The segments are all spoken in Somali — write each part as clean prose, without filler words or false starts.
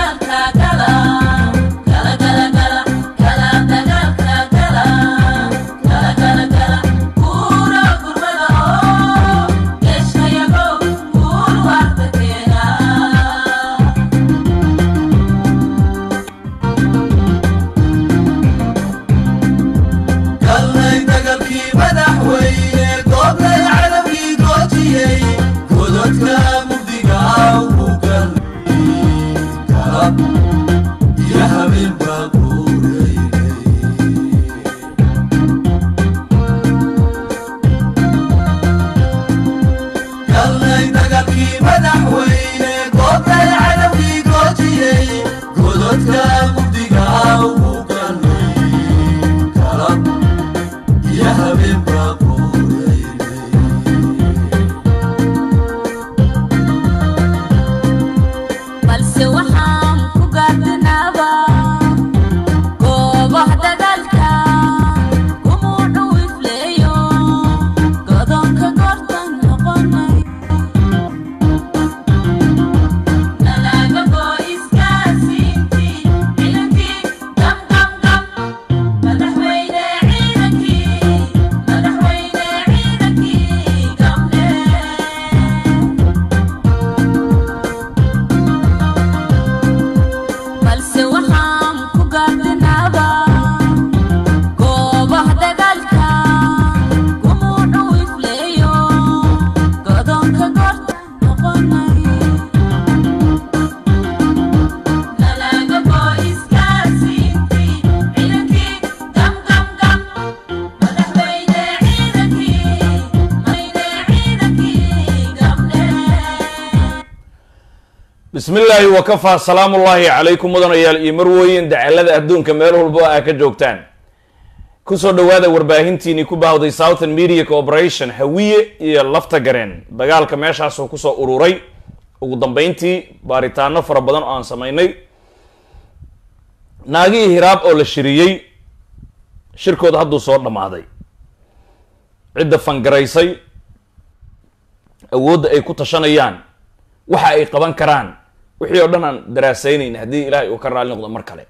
بسم الله وكفى سلام الله عليكم مدنيال iyo marwooyin dacalada adduunka meel walba ay ka joogtaan ku soo dhawaada warbaahintiini ku baahday Southern Media Corporation hawiye iyo lafta gareen dagaalka meeshaas oo ku soo ururay ugu dambeyntii baaritaano fara badan oo aan sameynay naagi hiraab oo la shiriyay shirkooda hadduu soo dhamaaday cidda fangaraysay awoodda ay ku tashanayaan waxa ay qaban karaan wixii oo dhan aan daraasaynayna haddii ilaahay uu ka raali noqdo mar kale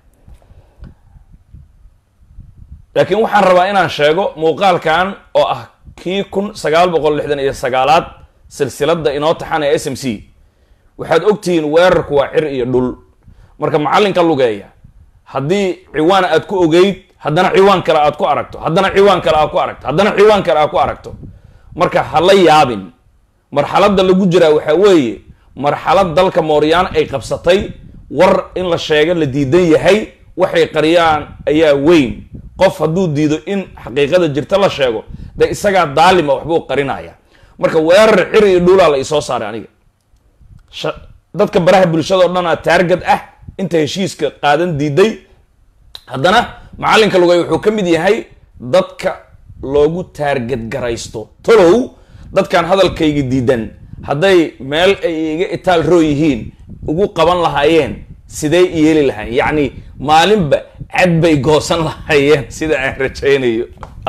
laakiin waxaan rabaa inaan sheego muuqaalkan oo ah kii 1969aad silsiladda inoo taxan ee SMC waxaad ogtihiin weerarku waa cir iyo dhul marka macalinka lugeeya haddii ciwaan aad ku ogeyd haddana ciwaan kale aad ku aragto haddana ciwaan kale aad ku aragto haddana ciwaan kale aad ku aragto marka hala yaabin marxaladda lagu jiraa waxa weeye marxalad dalka Mooryaan ay qabsatay war in la sheego la diidan yahay waxay qariyaan ayaa weyn qof hadduu diido in xaqiiqada jirta la sheego da isaga daalima waxbuu qarinaya marka weerar cir iyo dhul la isoo saaray aniga dadka baraha bulshada oo dhan target ah inta heshiiska qaadan diiday haddana macalinka lugay wuxuu ka mid yahay dadka loogu target garaysto tolow dadkan hadalkayga diidan hadday meel ay iga itaal roo yihiin ugu qaban lahaayeen sidee yeeli lahayn yacni maalinba cad bay goosan lahaayeen sida aan rajaynayo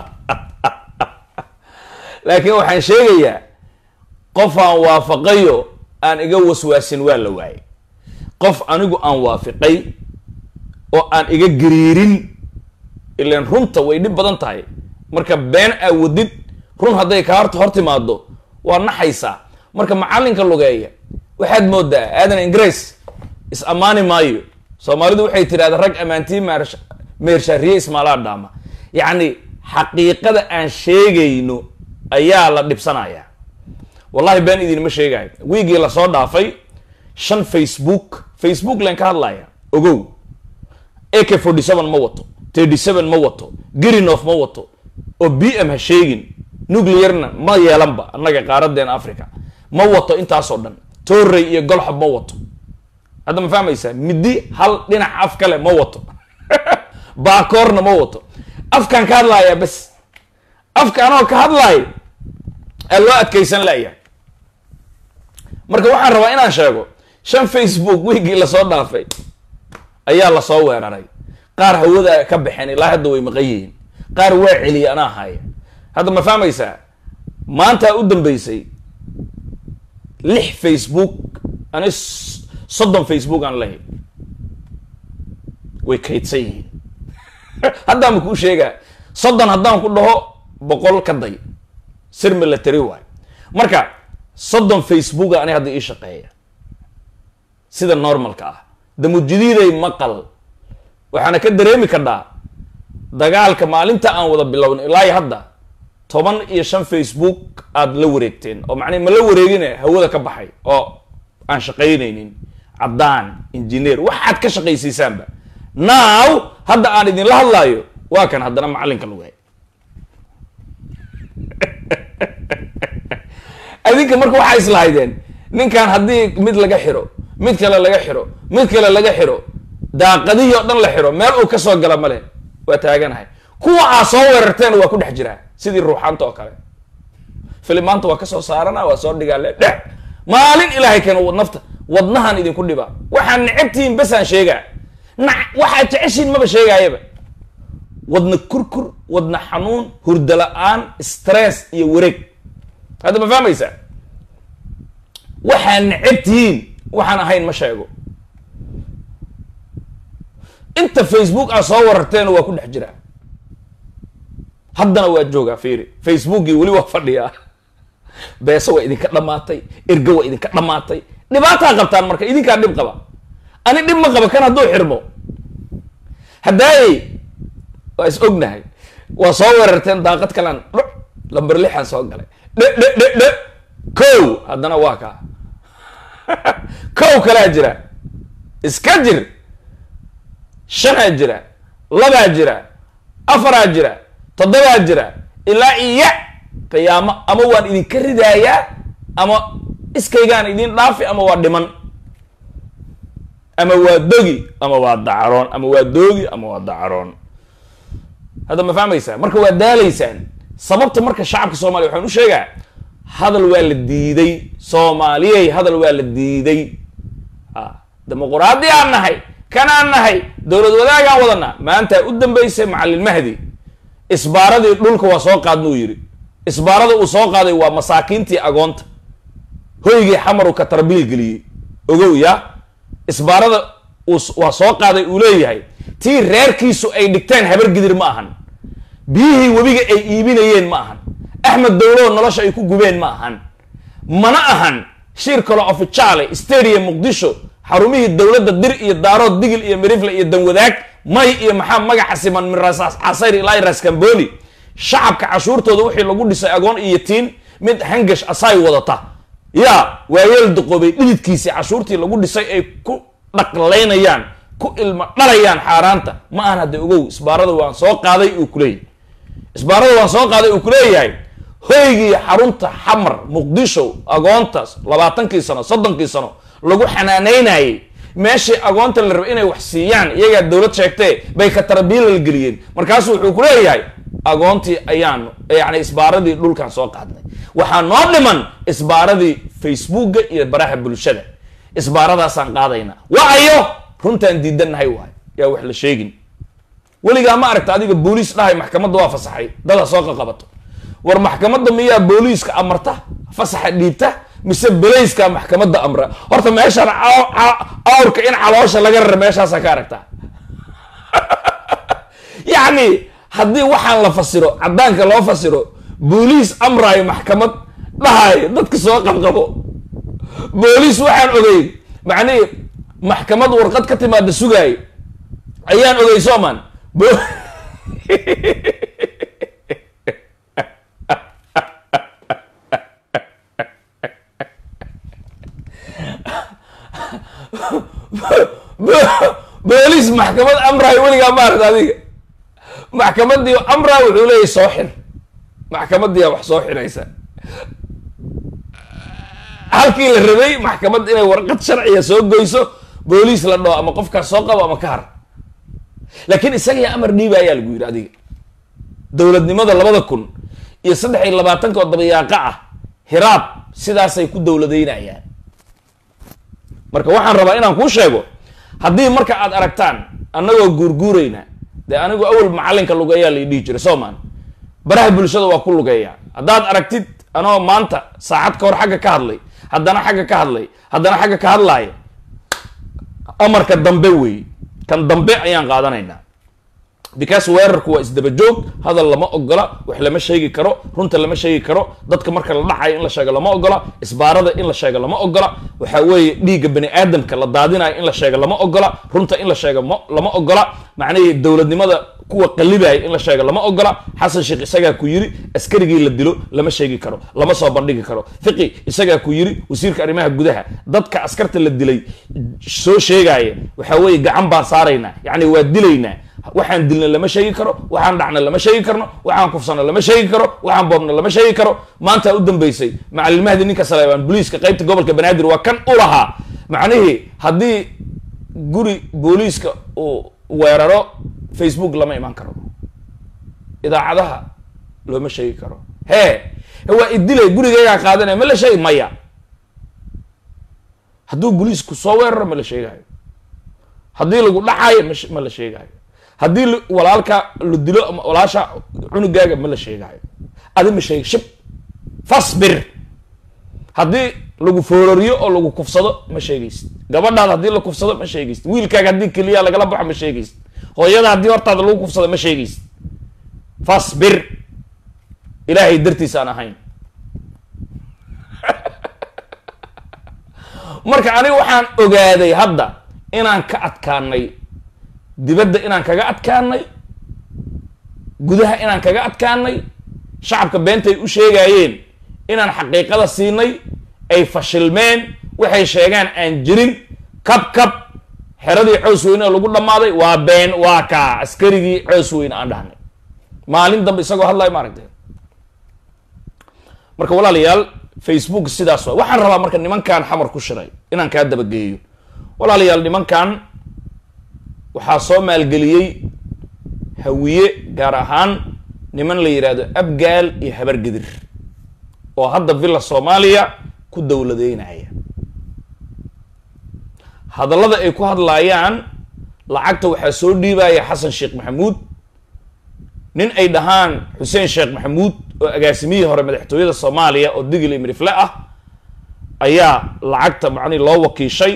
laakiin waxaan sheegayaa qof aan waafaqayo aan iga waswaasin waa la waayay qof anigu aan waafiqay oo aan iga gariirin ilaan runta way dhib badan tahay marka been awadid run hadday ka hor timaado waa naxaysaa marka macalinka lugeeya waxaad moodaa aadan ingiriis is amaani maayo Soomaalidu waxay tiraahdaa rag amaantii meershaariye ismaala dhaama yacni xaqiiqada aan sheegayno ayaa la dhibsanaya wallahi been idin ma sheegayo wiigii la soo dhaafay 5 Facebook leen ka hadlaya ogow AK47 ma wato 37 ma wato Girinoff ma wato oo BM ha sheegin nuclearna ma yeelanba annaga qaaradeen Afrika ma wato intaas oo dhan Torrey iyo Golxab ma wato hadda ma fahmaysaa midi hal dhinac af kale ma wato baakoorna ma wato afkan ka hadlaya bas afkan oo ka hadlay loo adkaysan laaya marka waxaan rabaa inaan sheego 5 Facebook weekii la soo dhaafay ayaa la soo weeraray qaar hawada ka baxeen ilaa hadda way maqayeen qaar waa celiya ana haya hadda ma fahmaysaa maanta u dambeysay 6 Facebook ana 30 Facebook aan leeyahay way kaydsan yihiin haddaan ma kuu sheegaa 30 haddaan ku dhaho 100 ka day sir military waay marka 30 Facebook ani hadda ii shaqeeya sida normalka ah damujidiiday maqal waxaana ka dareemi karnaa dagaalka maalinta aan wada bilowna ilaa hadda 15 Facebook aad la wareegteen oo macnaheedu ma la wareegine hawada ka baxay oo aan shaqeynaynin cadaan engineer waxaad ka shaqaysiisaanba now hadda aan idin la hadlaayo waa kan haddana macalinka lugay adinka marka waxay islahaydeen ninkan haddii mid laga xiro mid kale laga xiro mid kale laga xiro daaqadihii oo dhan la xiro meel uu ka soo gala male waa taaganahay kuwa aa soo weerarteen waa ku dhex jiraa sidii ruuxaanta oo kale filimaanta waa ka soo saarana waa soo dhigaa le dhex maalin ilaahay keena nafta wadnahan idinku dhiba waxaan necabtihiin basaan sheegaa waxaad jeceshiin maba sheegaayaba wadna kurkur wadna xanuun hurda la-aan stress iyo wareeg hadda ma fahmaysaa waxaan necabtihiin waxaan ahayn ma sheego inta Facebook aa soo wararteen waa ku dhex jiraa haddana waa joogaa fiiri Facebookii weli waa fadhiyaa beesa waa idinka dhamaatay erga waa idinka dhamaatay dhibaataa qabtaan marka idinkaa dhib qaba ani dhib ma qaba kan hadduu xirmo haddaay waa is ognahay waa soo weerarteen daaqad kalan lambar 6 aan soo galay dhe kow haddana waa kaa kow kalaa jira iska jir 5 jira 2 jira 4 jira 7 jira ilaa iya qiyaamo ama waan idinka ridaayaa ama iskaygaan idin dhaafi ama waa dhiman ama waa dogi ama waa dacaroon ama waa doogi ama waa dacaroon hadda ma fahmaysaa marka waa daalaysaan sababta marka shacabka Soomaaliya waxaan u sheegaa hadal waa la diiday Soomaaliyay hadal waa la diiday dimuqraadi aan nahay kanaan nahay dowlad wadaagaan wadana maanta u dambeysay macallin Mahdi isbaaradii dhulka waa soo qaadnuu yiri isbaarada uu soo qaaday waa masaakiintii agoonta hoygii xamaru ka tarbiil galiyay ogow ya isbaarada waa soo qaaday uu leeyahay tii reerkiisu ay dhigteen habar gidir ma ahan biyihii webiga ay iibinayeen ma ahan Ahmed Dawlo nolosha ay ku gubeen ma ahan mana ahan shir kale official stadium Muqdisho xarumihii dawladda dir iyo daarood digil iyo mirifle iyo danwadaag may iyo maxaa magaca siman min rasaas asayr ilaa ras Kamboni shacabka cashuurtooda wixii lagu dhisay agoon iyo tiin mid hangash asay wadata ya waayeel duqoobay dhididkiisa cashuurtii lagu dhisay ay ku dhaqleynayaan ku ilma dhalayaan xaaraanta ma aan hada ogow isbaarada waan soo qaaday uu kuleeyay isbaarada waan soo qaaday uu kuleeyahay hoygii xarunta xamar Muqdisho agoontaas 20 sano 30 sano lagu xanaaneynayay meeshii agoonta la rabay inay wax siiyaan iyaga dawlad sheegtay bay ka tarbiil galiyeen markaas wuxuu ku leeyahay agoontii ayaan yaani isbaaradii dhulkan soo qaadnay waxa noo dhiman isbaaradii Facebook iyo baraha bulshada isbaaradaas aan qaadayna waayo runtaan diidanahay waay yaa wax la sheegin waliga ma aragta adiga booliis dhahay maxkamadda waa fasaxay dad soo qabato war maxkamadda miyaa booliiska amarta fasaxa dhiibta mise booliiska maxkamadda amra horta meeshan awrka in caloosha laga rar meeshaas ka aragta yaani haddii waxaan la fasiro cadaanka loo fasiro booliis amray maxkamad dhahay dadka soo qabqabo booliis waxaan ogay macnii maxkamad warqad ka timaada sugay ayaan ogay Soomaan booliis maxkamad amray waliga ma aragta adiga maxkamadii amray wuxuu leeyahay soo xir maxkamadii wax soo xiraysa halkii la rabay maxkamad inay warqad sharciya soo goyso booliis la dhoo ama qofka soo qabo ama ka har laakiin isaga amar dhiibaya lagu yiri adiga dawladnimada 2023 oo dabayaaqa ah hiraab sidaas ay ku dawladeynayaan marka waxaan rabaa inaan ku sheego haddii marka aad aragtaan annagoo guurguurayna de anigu awal macalinka lugeeyaa la dhigi jiray Soomaan baraha bulshada waa ku lugeeyaa haddaad aragtid anoo maanta saacad ka hor xagga ka hadlay haddana xagga ka hadlay haddana xagga ka hadlaaya amarka dambe wey kan dambe ayaan qaadanayna because weerarku waa isdaba joog hadal lama ogola wax lama sheegi karo runta lama sheegi karo dadka marka la dhacayo in la sheego lama ogola isbaarada in la sheego lama ogola waxa weeye dhiigga bani aadamka la daadinayo in la sheego lama ogola runta in la sheego lama ogola macnaheedu dowladnimada kuwa qalibay in la sheego lama ogola xasan sheekh isaga ku yiri askarigii la dilo lama sheegi karo lama soo bandhigi karo fiqi isaga ku yiri wasiirka arrimaha gudaha dadka askarta la dilay soo sheegaya waxa weeye gacan baan saarayna yani waa dilayna waxaan dilna lama sheegi karo waxaan dhacna lama sheegi karno waxaan kufsana lama sheegi karo waxaan boobna lama sheegi karo maanta u dambeysay macallin mahdi ninka Saleebaan booliiska qaybta gobolka Banaadir waa kan u lahaa macnaheedu haddii guri booliiska oo weeraro Facebook lama iman karo idaacadaha looma sheegi karo waa idilay gurigayga qaadanay ma la sheegi maya hadduu booliisku soo weeraro ma la sheegayo haddii lagu dhacayo ma la sheegayo haddii walaalka la dilo walaasha cunugaaga ma la sheegayo adi ma sheeg shib fasbir haddii lagu foorariyo oo lagu kufsado ma sheegaysid gabadhaada haddii la kufsado ma sheegaysid wiilkaaga haddii keliya lagala baxo ma sheegaysid hooyada haddii hortaada lagu kufsado ma sheegaysid fasbir ilaahay dartiisa aan ahayn marka aniga waxaan ogaaday hadda inaan ka adkaanay dibadda inaan kaga adkaanay gudaha inaan kaga adkaanay shacabka beentay u sheegayeen inaan xaqiiqada siinay ay fashilmeen waxay sheegaan aan jirin kab xeradii coos weyne lagu dhamaaday waa been waa ka askarigii coos weyne aan dhahnay maalin dambe isagoo hadlay ma aragtay marka walaalayaal Facebook sidaas waxaan rabaa marka nimankan xamar ku shiray inaan ka daba geeyo walaalayaal nimankan waxaa soo maalgeliyey hawiye gaar ahaan niman la yiraahdo abgaal iyo habargidir oo hadda villa Soomaaliya ku dawladeynaya hadallada ay ku hadlayaan lacagta waxaa soo dhiibaya Xasan Sheekh Maxamuud nin ay dhahaan Xuseen Sheekh Maxamuud oo agaasimihii hore madaxtooyada Soomaaliya oo digil imrifle ah ayaa lacagta macni loo wakiishay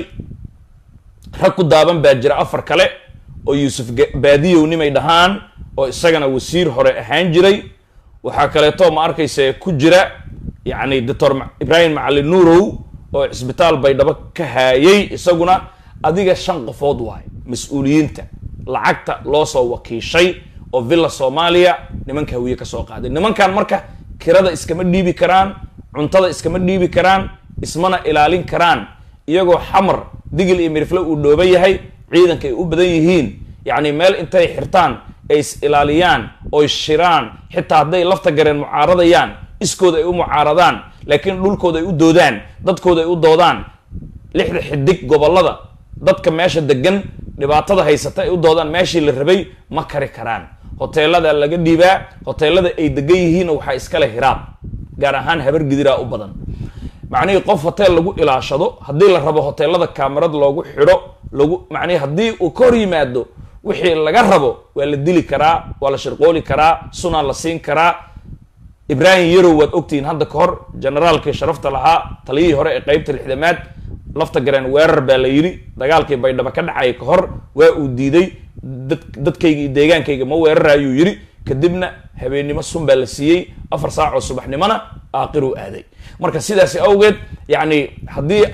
rag ku daaban baa jira afar kale oo Yuusuf Baadiyow nimay dhahaan oo isagana wasiir hore ahaan jiray waxa kale to ma arkaysa ku jira yani Dr. Ibrahim Macalin Nuurow oo isbitaal Baydhabo ka hayay isaguna adiga 5 qofood waay mas'uuliyiinta lacagta loo soo wakiishay oo villa Soomaaliya nimanka hawiye ka soo qaaday nimankan marka kirada iskama dhiibi karaan cuntada iskama dhiibi karaan ismana ilaalin karaan iyagoo xamar digil iyo mirifle uu dhooban yahay ciidanka ay u badan yihiin yani meel intay xirtaan ay is ilaaliyaan oo shiraan xitaa haday lafta gareen mucaaradayaan iskooda ay u mucaaradaan laakiin dhulkooda ay u doodaan dadkooda ay u doodaan lixda xidig gobolada dadka meesha degan dhibaatada haysata ay u doodaan meeshii la rabay ma kari karaan hoteelada laga dhiibaa hoteelada ay degan yihiin waxa iska leh hiraab gaar ahaan habargidira u badan macnaheedu qof hotel lagu ilaashado hadii la rabo hoteelada kaamirad loogu xiro lagu macnaheedu hadii uu kor yimaado wixii laga rabo waa la dili karaa waa la shirqooli karaa suna la siin karaa Ibrahim Yarow waad ogtiin hadda ka hor generaalkii sharafta lahaa taliyihii hore ee qaybta lixdamaad lafta gareen weerar baa la yiri dagaalkii Baydhabo ka dhacay ka hor waa uu diiday dadkayga deegaankayga ma weerarayo yiri kadibna habeenimo sun baa la siiyay 4 saac oo subaxnimana aaqiru aaday marka sidaas awgeed yani hadii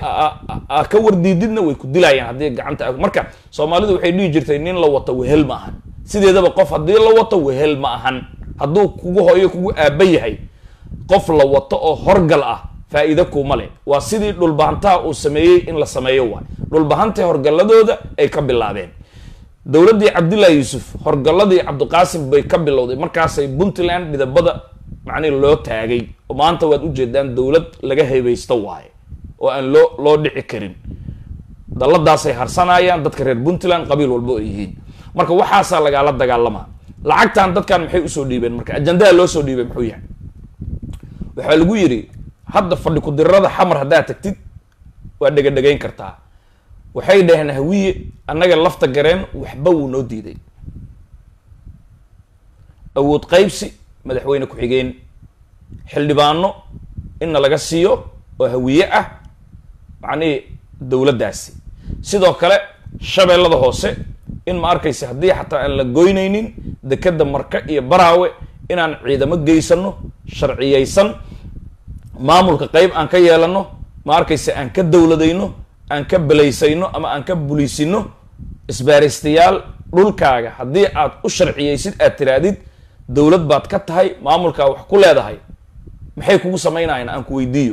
ka wardiididna way ku dilayaan hadii gacanta marka Soomaalidu waxay dhigi jirtay nin la wato wehel ma ahan sideedaba qof hadii la wato wehel ma ahan hadduu kugu hooyo kugu aaba yahay qof la wato oo horgal ah faa'iido kuma leh waa sidii dhulbahantaa uu sameeyay in la sameeyo waa dhulbahanta horgaladooda ay ka bilaabeen dawladii Cabdullaahi Yuusuf horgaladii Cabdiqaasim bay ka bilowday markaas ay Puntland midabada macni loo taagay oo maanta waad u jeedaan dawlad laga heebaysto waay oo aan loo dhici karin daladaas ay harsanayaan dadka reer Puntland qabiil walba oo yihiin marka waxaasa laga la dagaalama lacagtan dadkan maxay u soo dhiibeen marka ajandaa loo soo dhiibay muxuu yahay waxa lagu yiri hadda fadhi ku dirada xamar hadaa tagtid waa dhageyn kartaa waxay dhaheen hawiye annaga lafta gareen waxba uu noo diiday awood qaybsi madaxweyne ku xigeen xildhibaano in laga siiyo oo hawiye ah macni dawladdaasi sidoo kale shabeellada hoose in ma arkaysa haddii xataa aan la goynaynin dekada marka iyo baraawe inaan ciidamo geysano sharciyeysan maamulka qayb aan ka yeelano ma arkaysa aan ka dowladayno aan ka balaysayno ama aan ka buliisino isbaaristayaal dhulkaaga haddii aad u sharciyeysid aad tiraadid dowlad baad ka tahay maamulkaa wax ku leedahay maxay kugu samaynayaan aan ku weydiiyo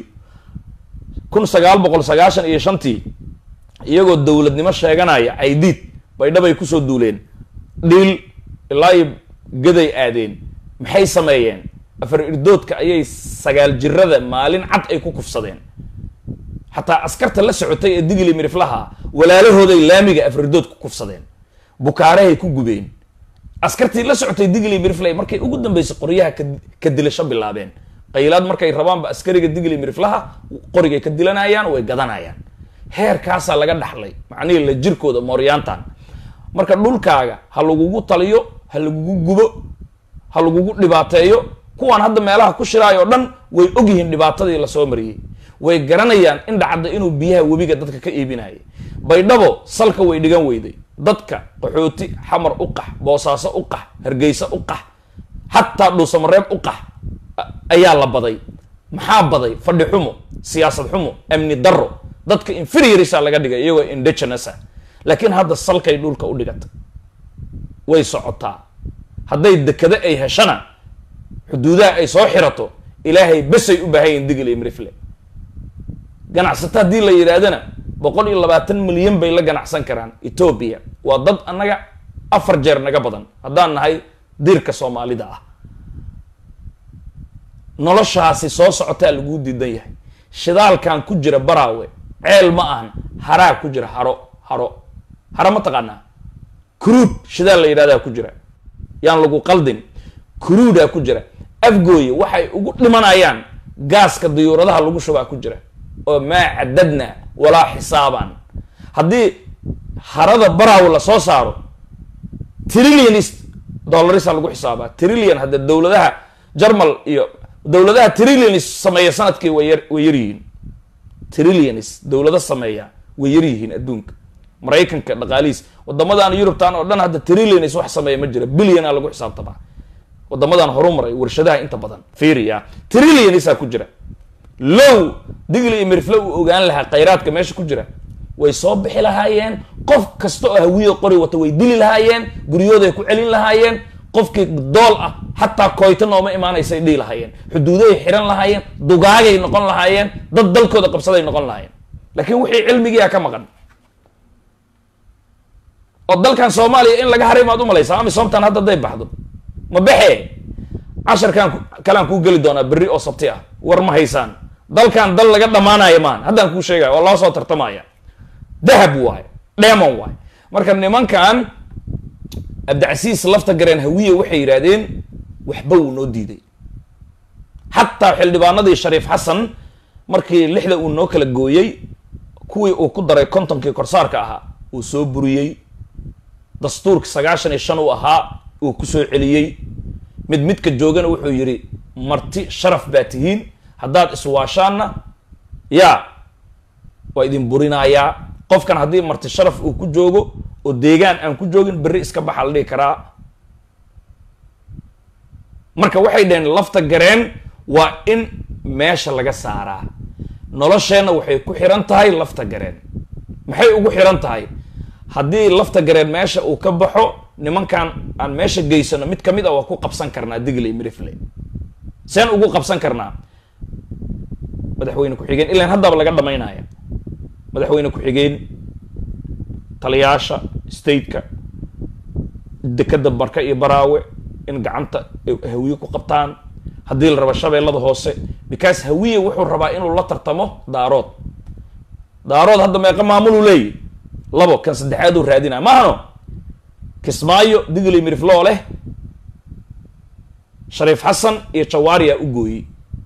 1995 iyagoo dowladnimo sheeganaya caydiid baydhabay kusoo duuleen dhiil ilaa iyo gaday aadeen maxay sameeyeen afar irdoodka ayay 9 jirada maalin cad ay ku kufsadeen xataa askarta la socotay ee digli miriflaha walaalahooday laamiga afar irdood ku kufsadeen bukaarahay ku gubeen askartii la socotay digli miriflay markay ugu dambeysay qoryaha ka dilasho bilaabeen qaylaad markay rabaanba askariga digli miriflaha qorigay ka dilanayaan way gadanayaan heerkaasaa laga dhaxlay macnihii la jirkooda mooryaantan marka dhulkaaga ha lagugu taliyo ha lagugu gubo ha lagugu dhibaateeyo kuwaan hadda meelaha ku shiraayo o dhan way ogyihiin dhibaatadii lasoo mariyey way garanayaan in dhacda inuu biyaha webiga dadka ka iibinayay baydhabo salka way dhigan weyday dadka qaxooti xamar u qax boosaaso u qax hargeysa u qax xataa dhuusamareeb u qax ayaa la baday maxaa baday fadhi xumo siyaasad xumo amni darro dadka inferiorisa laga dhigay iyagoo indigenous ah laakiin hadda salkay dhulka u dhigata way socotaa hadday dekada ay heshana xuduudaha ay soo xirato ilaahay besay u baahan yihiin digil iyo mirifle ganacsato haddii la yidhaahdana 120 milyan bay la ganacsan karaan Ethiopia waa dad annaga 4 jeer naga badan haddaan nahay dirka Soomaalida ah noloshaasi soo socotaa lagu diidan yahay shidaalkan ku jira baraawe ceel ma ahan haraa ku jira haro ma taqaanaa crude shidaal la yidhahdaa ku jira yaan lagu qaldin crude ku jira afgooye waxay ugu dhimanayaan gaaska diyuuradaha lagu shubaa ku jira oo ma cadadna walaa xisaaban haddii harada baraawe la soo saaro trillions dollars lagu xisaabaa trillion hadda dowladaha Jarmal iyo dowladaha trillions sameeya sanadkii way yaryihiin trillions dowlada sameeya way yaryihiin adduunka Mareykanka dhaqaalihiis wadamadan Yurubtaan oo dhan hadda trillions wax sameeya ma jira billion lagu xisaabtaba wadamadan horumaray warshadaha inta badan fiiriya trillions ku jira low digli imirflow ogaan laha khayraadka meesha ku jira way soo bixi lahaayeen qof kasta oo hawiyo qori wata way dili lahaayeen guryooday ku celin lahaayeen qofkii dool ah hatta koyta nooma imaanaysay dhii lahaayeen xuduuday xiran lahaayeen dugaagay noqon lahaayeen dad dalkooda qabsaday noqon lahaayeen laakiin wixii cilmigiiya ka maqan oo dalkan Soomaaliya in laga haray maad u malaysaa ama soomtan hadda day baxdo ma baxee 10 kalaan ku gali doona berri oo sabti ah war ma haysaan dalkan dal laga dhamaanayo maan haddaan ku sheegay oo loo soo tartamaya dahab waay diamond waay marka nimankan Abdicasiis lafta gareen hawiye waxay yiraahdeen waxba uu noo diiday hatta xildhibaanadii Shariif Xasan markii 6 uu noo kala gooyay kuwii uu ku daray kontonkii korsaarka ahaa uu soo buriyay dastuurka 95 uu ahaa uu ku soo celiyay midka joogana wuxuu yiri marti sharaf baatihiin haddaad iswaashaanna yaa waa idin burinayaa qofkan haddii marti sharaf uu ku joogo oo deegaan aan ku joogin berri iska baxa la dhihi karaa marka waxay dhaheen lafta gareen waa in meesha laga saaraa nolosheenna waxay ku xiran tahay lafta gareen maxay ugu xiran tahay haddii lafta gareen meesha uu ka baxo nimankan aan meesha geysano mid kamid ah waa ku qabsan karnaa digli mirifle seen ugu qabsan karnaa madaxweyne ku-xigeen ilaan haddaba laga dhamaynaya madaxweyne ku-xigeen taliyaasha stateka dekada barka iyo baraawe in gacanta hawiye ku qabtaan haddii la rabo shabeellada hoose because hawiye wuxuu rabaa inuu la tartamo daarood hadda meeqa maamul uu leeyahy labo kan saddexaad uu raadinaa maahano Kismaayo digli miriflo leh Shariif Xasan iyo Jawaariya u gooyay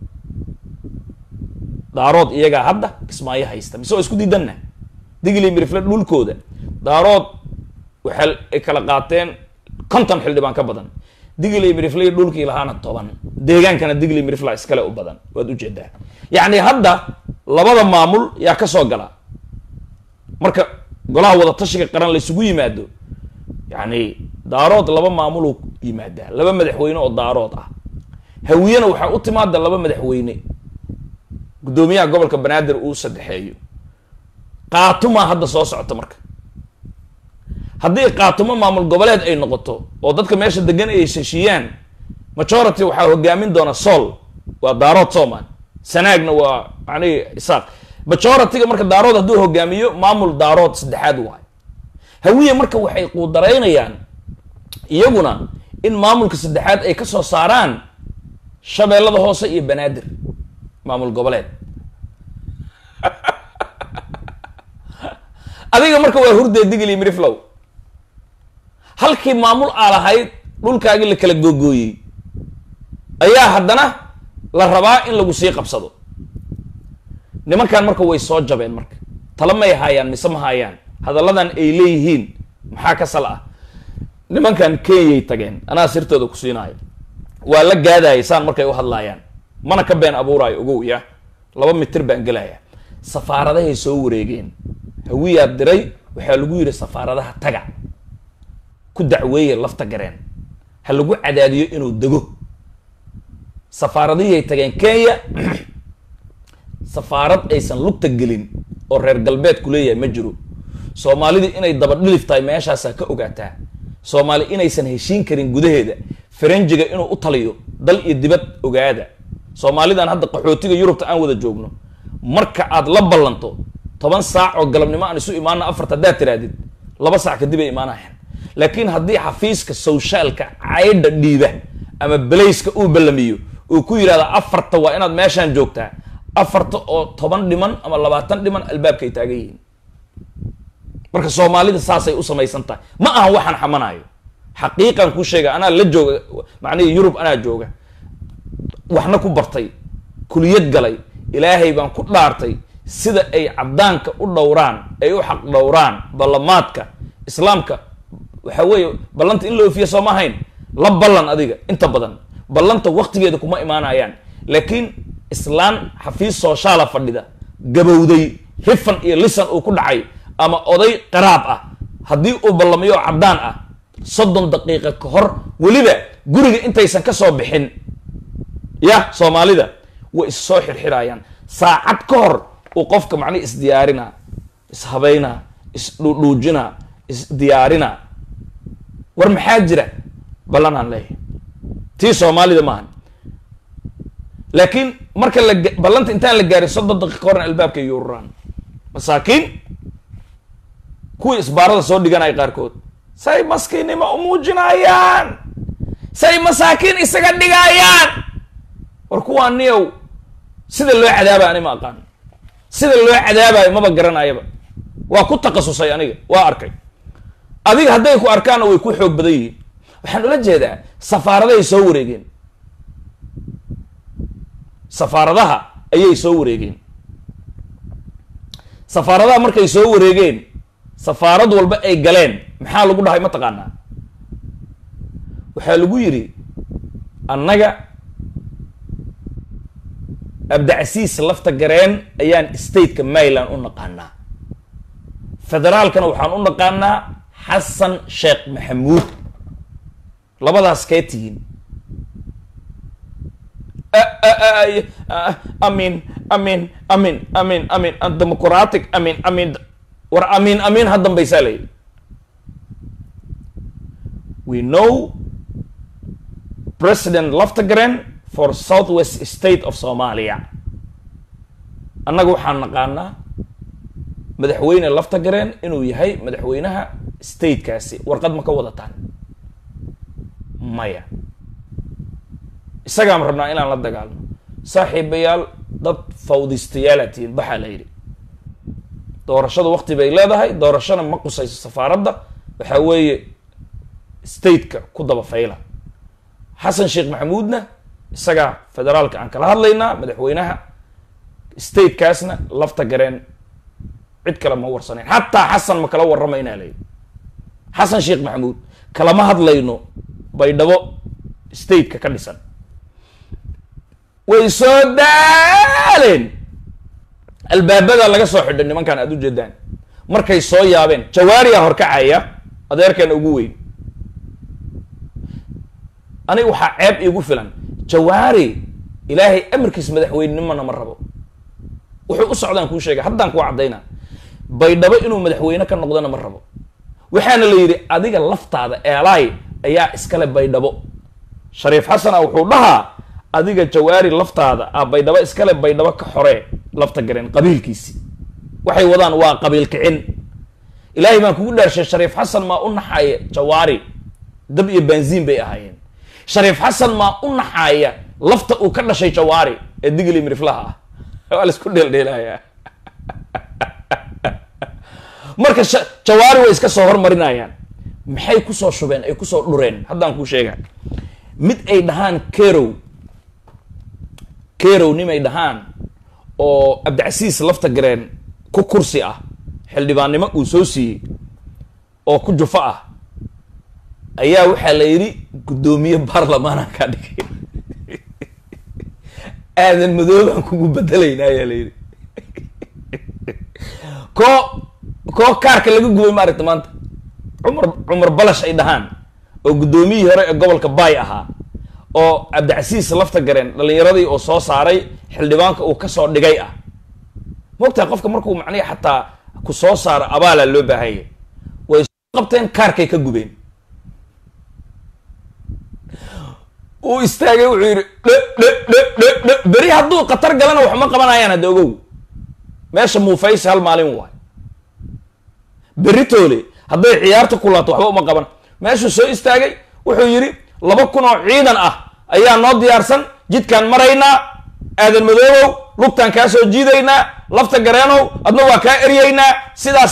daarood iyaga hadda Kismaayo haysta mise isku diidanna digli miriflo dhulkooda daarood waxay kala qaateen 50 xildhibaan ka badan digli miriflo dhulkii lahaana 10 deegaankana digli miriflo iskale u badan waad u jeedaa yaani hadda labada maamul yaa ka soo gala marka golaha wada tashiga qaran la isugu yimaado يعني daarood laba maamul yimaada laba madaxweyne oo daarood ah hawiyana waxa u timaada laba madaxweyne gudoomiyaha gobolka banaadir uu saddexeeyo qaatuma hadda soo socota marka haddii qaatuma maamul goboleed ay noqoto oo dadka meesha degan ay heshiiyaan majority waxa hogaamin doona Sool waa daarood Soomaan sanaagna waa yani isaaq majority marka daarood hadduu hogaamiyo maamul daarood saddexaad waay hawiye marka waxay quudareynayaan iyaguna in maamulka saddexaad ay ka soo saaraan shabeellada hoose iyo banaadir maamul goboleed adiga marka waa hurdee digli miriflow halkii maamul aalahayd dhulkaagi la kala googooyay ayaa haddana la rabaa in lagu sii qabsado nimankan marka way soo jabeen marka tala may hayaan mise ma hayaan hadalladan ay leeyihiin maxaa ka sal ah nimankan Kenya tageen anaa sirtooda ku siinaayo waa la gaadayay saan markay u hadlaayaan mana ka been abuurayo ogow ya 2 mitir baan galaya safaaradahay soo wareegeen hawiya diray waxa lagu yiri safaaradaha taga ku dacweeye lafta gareen ha lagu cadaadiyo inuu dago safaaradihii tageen Kenya safaarad aysan lugta gelin oo reer galbeed ku leeyahay ma jiro Soomaalida inay daba dhiliftaay meeshaas ka ogaataa Soomaali inaysan heshiin karin gudaheeda Faranjiga inuu u taliyo dal iyo dibad ogaada Soomaalidan hadda qaxootiga Yurubta aan wada joogno marka aad la ballanto 10 saac oo galabnimo aan isu imaana 4 hadaa tiraadid 2 saac kadib ay imaanayaan laakiin haddii xafiiska socialka ayda dhiiba ama belayska uu ballamiyo oo ku yiraahdo 4 waa inaad meeshan joogtaa 4 oo 10 dhiman ama 20 dhiman albaabka ay taagayiin marka Soomaalida saasay u samaysantahay ma aha waxaan xamanayo xaqiiqan ku sheega anaa la jooga macnaheedu Yurub anaa jooga waxna ku bartay kuliyad galay ilaahay baan ku dhaartay sida ay cadaanka u dhowraan ay u xaq dhowraan ballamaadka islaamka waxa weeye ballanta in loo fiyo Soomahayn la ballan adiga inta badan ballanta waqtigeeda kuma imaanayaan laakiin islaan xafiis social fadhida gabowday hifan iyo lisan uu ku dhacay ama oday qaraab ah haddii uu ballamiyo cadaan ah 30 daqiiqo ka hor waliba guriga intaysan ka soo bixin ya Soomaalida way is soo xirxirayaan saacad ka hor uu qofka macni is diyaarina is habayna is dhuujina is diyaarina war maxaa jira ballanaan leeyahay tii Soomaalida maahan laakiin marka la ballanta intaan la gaarin 30 daqiiqo hor albaabka yuuraan masaakiin kuwa isbaarada soo dhiganay qaarkood say maskiinimo u muujinayaan say masaakiin isaga dhigayaan war kuwa niyow sida loo cadaaba ani ma aqaan sida loo cadaabayo maba garanayaba waa ku taqasusay aniga waa arkay adiga hadday ku arkaan way ku xoog badan yihiin waxaan ula jeedaa safaaradahay soo wareegeen safaaradaha ayay soo wareegeen safaaradaha markay soo wareegeen safaarad walba ay galeen maxaa lagu dhahay ma taqaanaa waxaa lagu yiri annaga Abdicasiis lafta gareen ayaan state-ka Maryland u naqaanaa federaalkana waxaan u naqaanaa Xasan Sheekh Maxamuud labadaas ka tihiin amin democratic amin war amin haddan bay saalay we know President Loftagren for Southwest State of Somalia annagu waxaan naqaanaa madaxweyne Loftagren inuu yahay madaxweynaha state kaasi warqad ma ka wadataan maya isaga ma rabnaa inaan la dagaalno saaxiibayaal dad fawdistayaalatiin baxa la yiri doorashada waqti bay leedahay doorashada ma qusayso safaaradda waxa weeye state-ka ku daba fayla Xasan Sheekh Maxamuudna isaga federaalka aan kala hadlaynaa madaxweynaha state kaasna Loftagren cid kale ma warsaneyn hatta Xasan ma kala waramayna leey Xasan Sheekh Maxamuud kala ma hadlayno baydhabo state-ka ka dhisan way soo daaleen albaabada laga soo xidhay nimankan aad u jeedaan markay soo yaabeen jawaariya horkacaya adeerkan ugu weyn أنا وحا عيب إيقو فلان جواري إلهي أمركز مدحوين نمنا مربو وحو أسعودان كو شيء حدان كو عدينا بيدبا إنو مدحوينة كان نقدانا مربو وحانا اللي يري أديك اللفت هذا إعلاي أيا إسكالي بيدبو شريف حسن أو حولها أديك جواري اللفت هذا بيدبا إسكالي بيدبا كحوري لفت قرين قبيل كيسي وحي وضان وا قبيل كعين إلهي ما كقول دارش شريف حسن ما قلنا حي جواري دبي بنزين بي أهايين شريف حسن ما قلنا حي لفت وكذا شيء جواري الدقلي مرفلها ولا سكون ديل هيا مركز جواري ويسك صهر مرينا يعني محي كسر شبان أي كسر لورين هذا نكون شيء مت أي دهان كيرو نيم أي دهان أو أبدأ عسيس لفت قرين كرسي حل ديبان نما وسوسي أو كجفاء أيها وحليري قدومية برلمان كادك هذا المذوب كوكو بدلين يا ليري كو كارك اللي قوي مارك تمانت عمر بلش أي دهان أو قدومية هراء قبل كباي أها أو عبد العزيز لفت قرين اللي يرضي أو صوص عري حل ديبانك أو كسر دقيقة وقتها قفك مركو معنيه حتى كصوص صار أبالا اللعبة هي ويسقطين كاركي كجوبين ويستاجي وعير لا بري هدو قطر قالنا وحما قبنا أنا دوجو ماشي مو فايس هالمالين واحد بري تولي هدو عيارته كلها توحوا ما قبنا ماشي سو يستاجي وحيري لبكون عيدا أيام نضي أرسن جد كان مرينا هذا المذوب لقطان كاسو جيدينا لفت قرينو أدنو وكائرينا سيدا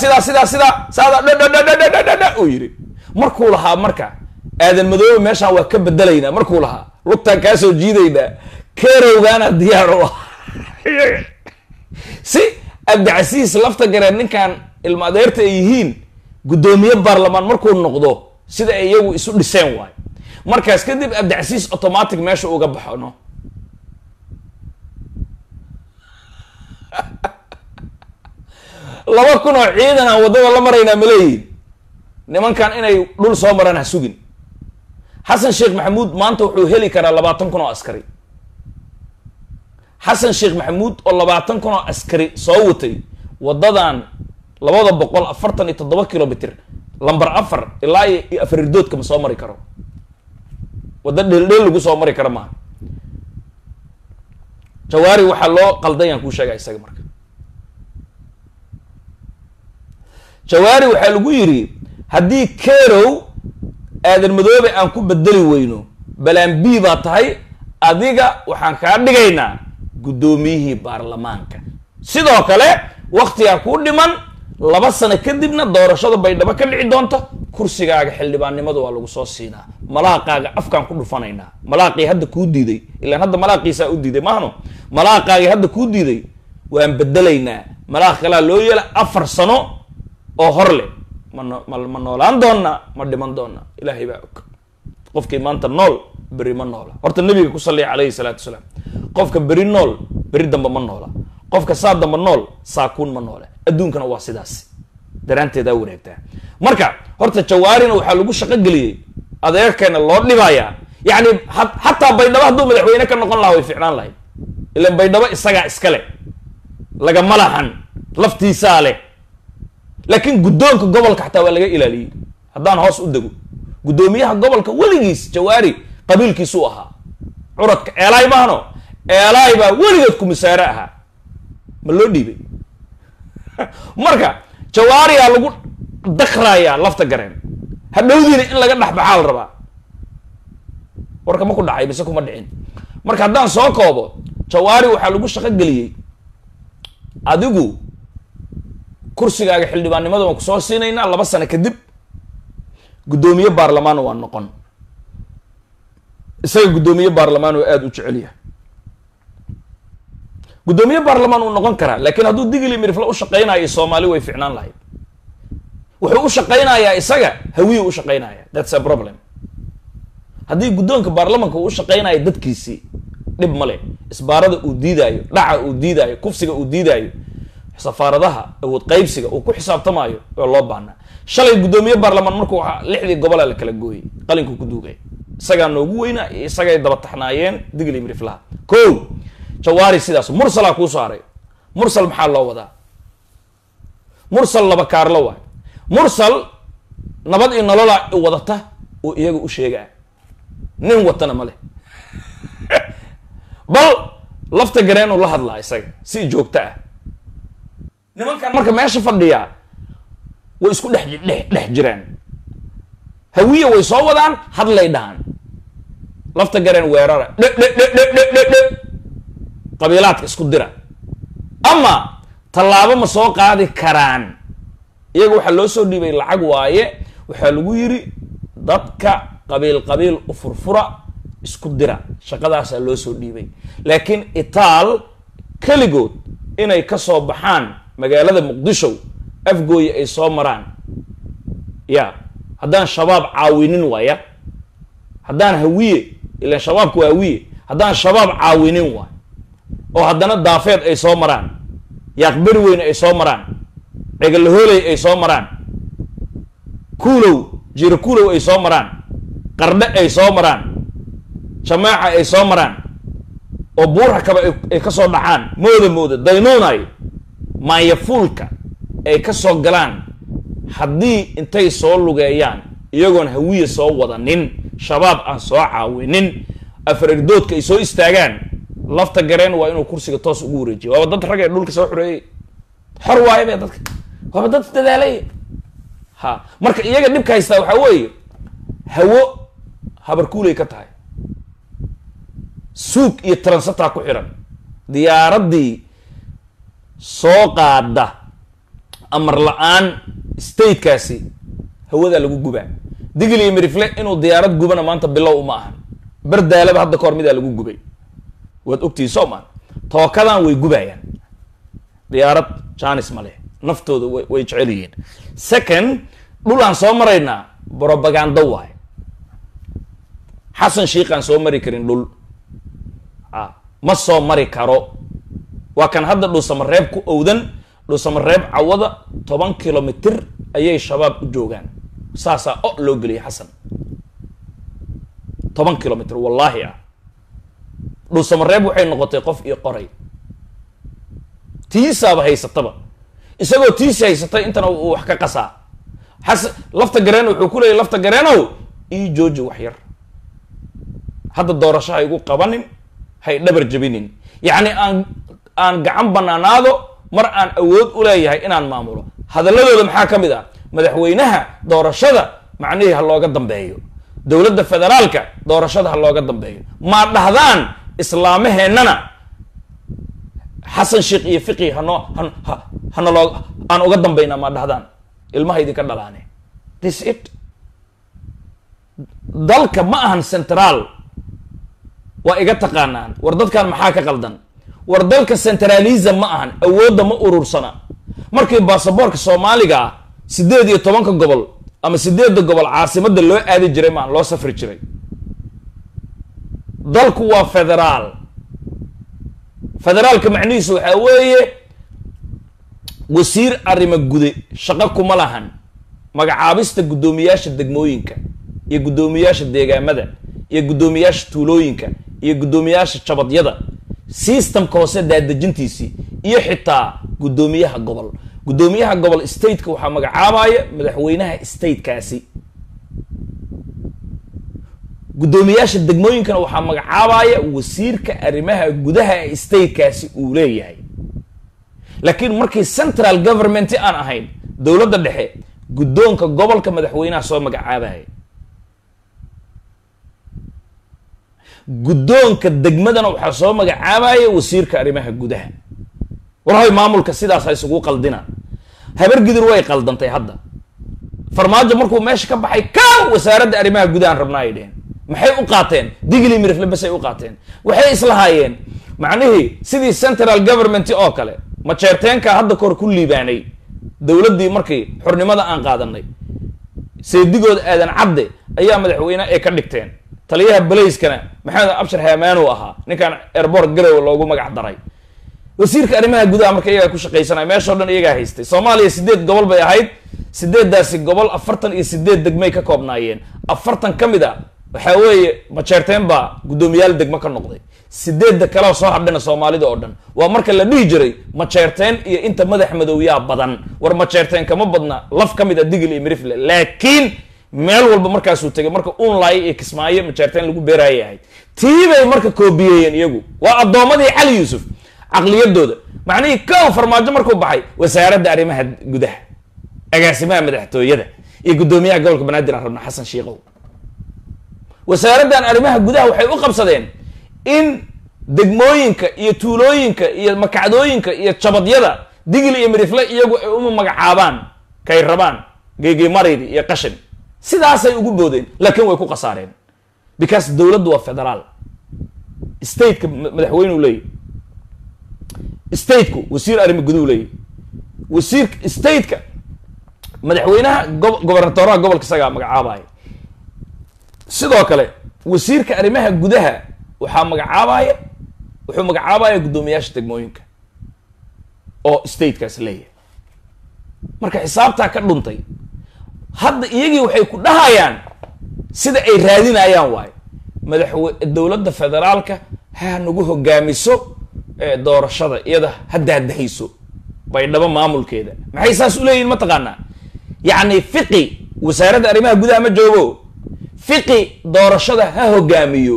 ويري مركو لها مركا هذا المذوب ماشا وكب الدلينا مركو لها لقطان كاسو جيدينا كيرو غانا ديارو سي أبدع عسيس لفت قرين كان الماديرت ايهين قدومية برلمان مركو النقضو سيدا ايهو يسو لسان واي مركز كدب أبدع عسيس اوتوماتيك ماشا وقبحانو لما كنا عيدنا وضوء الله مرينا ملايين نمان كان إني دول صومرنا سجن حسن شيخ محمود ما أنت وحو هلي كرا لبعضهم كنا عسكري حسن شيخ محمود والله بعضهم كنا عسكري صوتي وضدان لبعض بقول أفرتني تضبط كيلومتر لمبر أفر إلا أفردود كم صومري كرو وضد الليل لجو صومري كرما جواري وحلو قلدين كوشة جاي سجمر جواري وحلو يري هدي كيرو هذا المذوب أنكم بدلي وينو بلان بيضا تهي أديقا وحان كاردقينا قدوميه بارلمانك سيدو كالي وقت يكون لمن لبسنا كدبنا دورة شاد بيدبا كالعي دونتا كرسيقاق حلبان نمدو والو صوصينا ملاقاق أفكان كل فانينا ملاقي هاد كودي دي إلا هاد ملاقي ساودي دي ماهنو ملاقاق هاد كودي دي وان بدلينا ملاقي لا لو يلا أفر سنو oo horle ma noolaan doona ma dhiman doona ilaahay baa og qofkii maanta nool bari ma noola horta nabiga ku salli alayhi salatu wasalam qofka bari nool bari damba ma noola qofka saa damba nool saakuun ma noola adduunkana waa sidaas daraanteeda wareegtaa marka horta jawaarina waxa lagu shaqo galiyay adeerkeena loo dhibaya yani hatta baydhabo haduu madaxweyne ka noqon lahaa way fiicnaan lahayd ilaa baydhabo isaga iskale laga malahan laftiisa leh لكن قدومك قبلك حتى ولا جاي إلى لي هذان هاس أدقو قدوميها قبلك وليجيس جواري قبيلك سوها عرضك إلاي بانو إلاي با وليجتكم مسارعها ملودي بي مركا جواري على قول دخرايا لفت قرين هدوديني إن لقد نحب حال ربا وركا ما كنا عايب بسكم مدعين مركا هذان سوكوبو جواري وحلقو شقق لي أدقو kursigaaga xildhibaannimada waan ku soo siinaynaa 2 sano kadib gudoomiye baarlamaan waan noqon isaga gudoomiye baarlamaan oo aad u jecel yahay gudoomiye baarlamaan uu noqon karaa laakiin hadduu digili mirifla u shaqeynayo Soomaali way fiicnaan lahayd wuxuu u shaqeynayaa isaga hawiye u shaqeynaya that's a problem haddii gudoonka baarlamaanka uu shaqeynayo dadkiisii dhib male isbaarada uu diidayo dhaca uu diidayo kufsiga uu diidayo safaaradaha awood qaybsiga uu ku xisaabtamayo oo loo baahna shalay gudoomiye baarlamaan markuu 6 gobol la kala gooyay qalinku ku duugay isagaa noogu weyna isagay daba taxnaayeen digli miriflaha ko jawaari sidaas mursala ku saaray mursal maxaa loo wadaa mursal laba kaarlo waay mursal nabad iyo nolol wadata oo iyaga u sheegaa nin watana male bal lafta gareen uu la hadlaa isaga si joogta ah nimankan marka meesha fadhiya way isku dhex jiraan hawiye way soo wadaan hadlay dhahan lafta gareen weerara qabiilaadka isku dira ama tallaabo ma soo qaadi karaan iyaga waxaa loo soo dhiibay lacag waaye waxaa lagu yiri dadka qabiil u furfura isku dira shaqadaasaa loo soo dhiibay laakiin itaal keligood inay ka soo baxaan magaalada muqdisho afgooye ay soo maraan ya haddaan shabaab caawinin waaya haddaan hawiye ilaan shabaabku waa hawiye haddaan shabaab caawinin waay oo haddana daafeed ay soo maraan yaaqbari weyne ay soo maraan cegalahooley ay soo maraan kuulow jiro kuulow ay soo maraan qardhe ay soo maraan jamaaca ay soo maraan oo buurha kaba ay ka soo dhacaan mooda daynuunay maayafuulka ay ka soo galaan haddii intay soo lugeeyaan iyagoon hawiye soo wadanin shabaab aan soo caawinin afarardoodka ay soo istaagaan lafta gareen waa inuu kursiga toos ugu wareejiyo waaba dad rag ee dhulka soo xoreeyey xor waayo be dadka waaba dad dadaalay ha marka iyaga dhibka haystaa waxaa weeye hawo habarkuulay ka tahay suuq iyo transataa ku xiran diyaaraddii soo qaada amar la-aan statekaasi hawadaa lagu gubaa digli iyo mirifle inuu diyaarad gubana maanta bilow uma ahan bardaalaba hadda kahor midaa lagu gubay waad ogtihi soomaan tookadan way gubayaan diyaarad janis ma leh naftooda way jecel yihiin second dhulaan soo maraynaa brobaganda waay xasan shiikaan soo mari karin dhul ma soo mari karo waa kan hadda dhuusamareeb ku owdan dhuusamareeb cawada 10 kilomitr ayay shabaab u joogaan saasaa o loo geliyay xasan 10 kilomitr wallaahi dhuusamareeb waxay noqotay qof iyo qoray tiisaaba haysataba isagoo tiisi haysatay intana uu wax ka qasaa lafta gareen wuxuu ku leeyahy lafta gareenow ii jooji wax yar hadda doorasho ha igu qabanin hay dhabar jabinin yacni aan gacan banaanaado mar aan awood u leeyahay inaan maamulo hadalladooda maxaa ka mid ah madaxweynaha doorashada macnihii ha looga dambeeyo dowladda federaalka doorashada ha looga dambeeyo ma dhahdaan islaamaheennana xasan sheekh iyo fiqi hanaloo aan uga dambaynaa ma dhahdaan ilmaha idinka dhalaane this it dalka ma ahan central waa iga taqaanaan war dadkan maxaa ka qaldan war dalka centralism ma ahan awoodda ma urursana markii baasaboorka soomaaliga 18 gobol ama 8 gobol caasimadda loo aadi jiray maan loo safri jiray dalku waa federaalka macnihiisu waxaa weeye wasiir arrimo gude shaqo kuma lahan magacaabista guddoomiyaasha degmooyinka iyo guddoomiyaasha deegaamada iyo guddoomiyaasha tuulooyinka iyo guddoomiyaasha jabadyada systemka hoose daadejintiisii iyo xitaa guddoomiyaha gobol stateka waxaa magacaabaya madaxweynaha statekaasi guddoomiyaasha degmooyinkana waxaa magacaabaya wasiirka arrimaha gudaha ee statekaasi uu leeyahay laakiin markii central government aan ahayn dowladda dhexe guddoonka gobolka madaxweynaha soo magacaabaya guddoonka degmadana waxaa soo magacaabaya wasiirka arrimaha gudaha warhoy maamulka sidaas ha isugu qaldina habargidir way qaldantay hadda farmaajo markuu meesha ka baxay ka wasaaradda arrimaha gudahan rabnaa ay dheheen maxay u qaateen digli mirifle bas ay u qaateen waxay islahaayeen macnihii sidii central government oo kale ma jeerteenka hadda kor ku liibaanay dowladdii markii xornimada aan qaadanay seedigooda aadan cadde ayaa madaxweyne ay ka dhigteen taliyaha baleyskana maxamed abshir haamaanu ahaa ninkan airport garow loogu magac daray wasiirka arrimaha gudaha marka iyagaa ku shaqaysanay meeshoo dhan iyagaa haystay soomaaliya 8 gobol bay ahayd 8daasi gobol 48 degmay ka koobnaayeen 40 ka mid a وحاوي ما شرتين با قدوميال دق ما كان نقضي سديد كلا صاحب عندنا صومالي ده أردن ومركل اللي بيجري ما شرتين إيه أنت مدح مدويا بدن ور ما شرتين كم بدنا لف كم إذا دق اللي مريف لكن مال والبمركز سوتة مركز أونلاين إكسماعيل ما شرتين لقوا براية هاي تيبي مركز كوبيين يجو والضوامة دي علي يوسف عقلية دودة معني كاو فرماجة مركز بحي وسيارة داري ما هد جده أجاسمها مدحته يده يقدوميها قولك بنادر ربنا حسن شيقو وسيارة دان أرمها جده وحي أقبصدين إن دقموينك يتولوينك يمكعدوينك يتشبضيدا ديجلي يمرفلا يجو مقعابان كيربان جيجي مريض يقشن سيدا سيقول بودين لكن ويكو قصارين بكاس الدولة دوا فدرال ستيت مدحوين ولي ستيتكو وسير أرمي جدو لي وسير ستيتك مدحوينها جوبرنتورها قبل كسجا مقعاباي سيدا كله وسير كأرمها جدها وحا مقعاباي وحو مقعاباي قدومياش دقموينك او ستيت كاس ليه marka xisaabta ka dhuntay hadda iyagii waxay ku dhahayaan sida ay raadinayaan waay madaxweynaha dawladda federaalka ha nagu hogaamiso doorashada iyada hadda hadayso bay dhaba maamulkeeda maxay saas u leeyihiin ma taqaana yaani fiqi wasaaradda arrimaha gudaha ma joogo fiqi doorashada ha hogaamiyo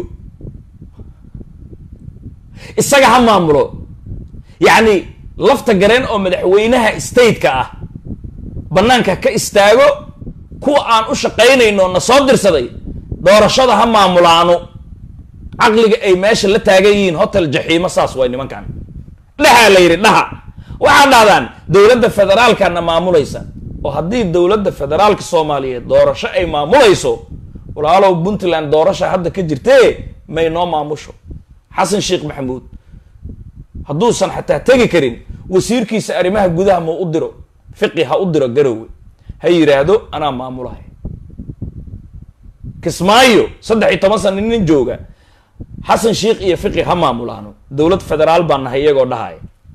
isaga ha maamulo yaani lafta gareen oo madaxweynaha state-ka ah banaanka ka istaago kuwa aan u shaqaynayno na soo dirsaday doorashada ha maamulaano aqliga ay meesha la taagan yihiin hotel jaxiima saas way nimankan dhaha la yiri dhaha waxa dhaadaan dawladda federaalka na maamulaysa oo hadii dawladda federaalka Soomaaliyeed doorasho ay maamulayso walaalow Puntland doorasho hadda ka jirtay may noo maamusho Xasan Sheekh Maxamuud hadduu san xataa tagi karin wasiirkiisa arrimaha gudaha ma u diro fiqi ha u diro garowe ha yiraahdo ana maamulahay kismaayo 13 sano nin jooga Xasan Sheekh iyo fiqi ha maamulaano dawlad federaal baan nahay iyagoo dhahay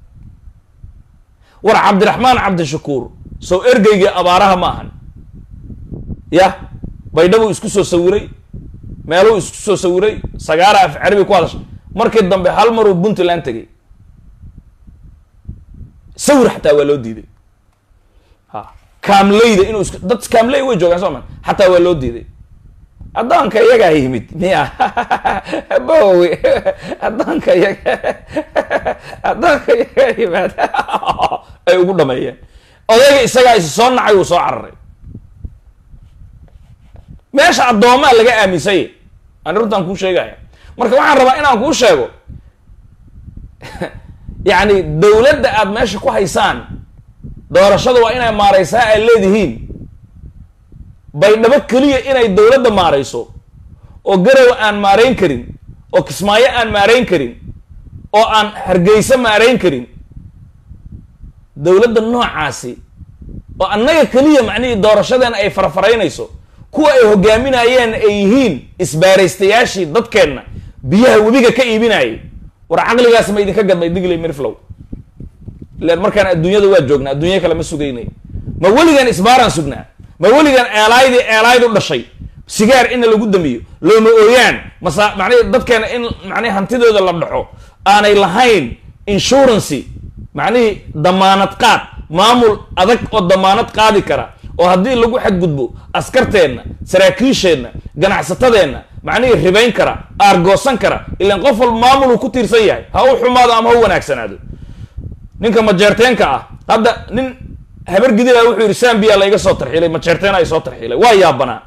war Cabdiraxmaan Cabdishakuur soo ergeyga abaaraha ma ahan ya baydhabo isku soo sawiray meelo isku soo sawiray sagaara af carabi ku hadashay markii dambe hal mar uu Puntland tagay sawir xataa waa loo diiday ha kaamleyda inuu dad kaamley way joogaan Soomaan xataa waa loo diiday adanka iyaga yimid miya boowi adanka iyaga yimid ay ugu dhameeyeen odayga isaga ay soo nacay uu soo cararay meesha adooma laga aamisay aan runtan ku sheegaya marka waxaan rabaa inaan ku sheego يعني دولة أد ماشي كو هيسان دورة شدوا إنا ماريسا الليدهين بينما كلية إنا الدولة ماريسو أو قروا أن مارين كرين أو كسماية أن مارين كرين أو أن هرقيسة مارين كرين دولة النوع عاسي وأنها كلية معني دورة شدوا أي فرفرين يسو كو أي هجامين أيان أيهين إسباريستياشي ضد كنا بيها وبيجا كأيبين أي ورعقلي قاسم ما يدك قد ما يدق لي مرفلو لأن مركان الدنيا دوا جوجنا الدنيا كلام سوقيني ما ولي كان إسبارا سوقنا ما ولي كان إعلايد ولا شيء سيجار إن اللي قدامي لو ما أويان مسا معني ضد كان إن معني هنتدو ده اللي بنحو أنا إلهين إنشورنسي معني ضمانات قاد معمول أذك الضمانات قادي كرا وهدي اللي جو حد قدبو أسكرتين سراكيشين جناح ستدين معني الربين كرا أرجوسن كرا إلا نقفل معمول وكتير سيء هاو حماده أم هو ناكسن هذا نينك مجرتين كا هذا نين هبر جديد أو حرسان بيا لا يقص ترحيله مجرتين أي صوت ترحيله ويا بنا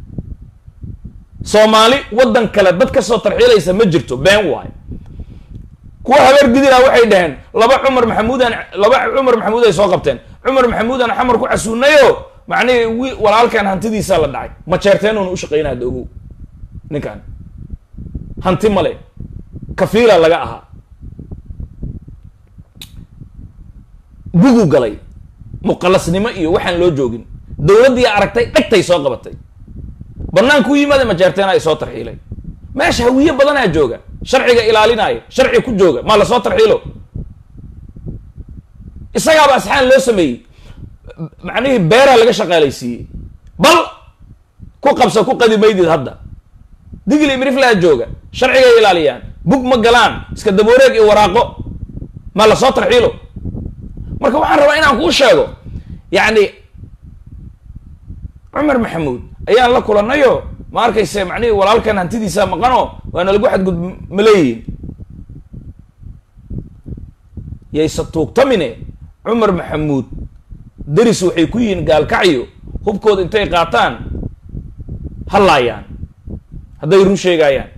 Somali ودن كلا بدك صوت ترحيله يسمى جرتو بين واي كوا هبر جديد أو حيدهن لبع عمر محمود أي صاقبتين عمر محمود أنا حمر كو عسونيو معني ولا كان هنتدي سال داعي مجرتين ونوشقين هذا هو نكان هنتي مالي كفيلة لقاها بوجو قلي مقلص نمائي وحن لو جوجين دولة دي عرقتي أكتي ساقبتي بنان كوي ماذا ما جرتنا أي صوت رحيلي ماشي هوية بدنا جوجا شرعي إلى لنا شرعي كل جوجا ما لا صوت رحيله السجاب أسحان لو سمي معنيه بيرة لقى شغالي سي بل كو قبسة كو قدي بيدي هذا digli miriflaa jooga sharciga ilaaliyaan bug ma galaan iska daboreeg iyo waraaqo ma la soo tarxiilo marka waxaan rabaa inaan kuu sheego yani cumar maxamuud ayaan la kulanayo ma arkayse macnihii walaalkan hantidiisa maqano waana lagu xadgud maleeyiin yaysa tuugtamine cumar maxamuud daris waxay ku yihiin gaalkacyo hubkooda intay qaataan hallaayaan hadday run sheegayaan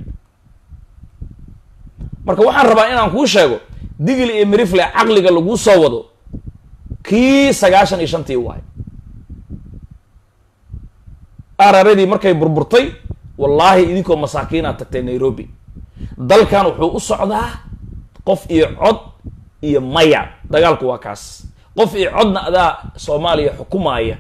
marka waxaan rabaa inaan kuu sheego digli iyo mirifle caqliga lagu soo wado kii 95 waay araradii markay burburtay wallaahi idinkoo masaakiina tagtay Nairobi dalkan wuxuu u socdaa qof iyo cod iyo maya dagaalku waa kaas qof iyo codna adaa Soomaaliya xukumaaya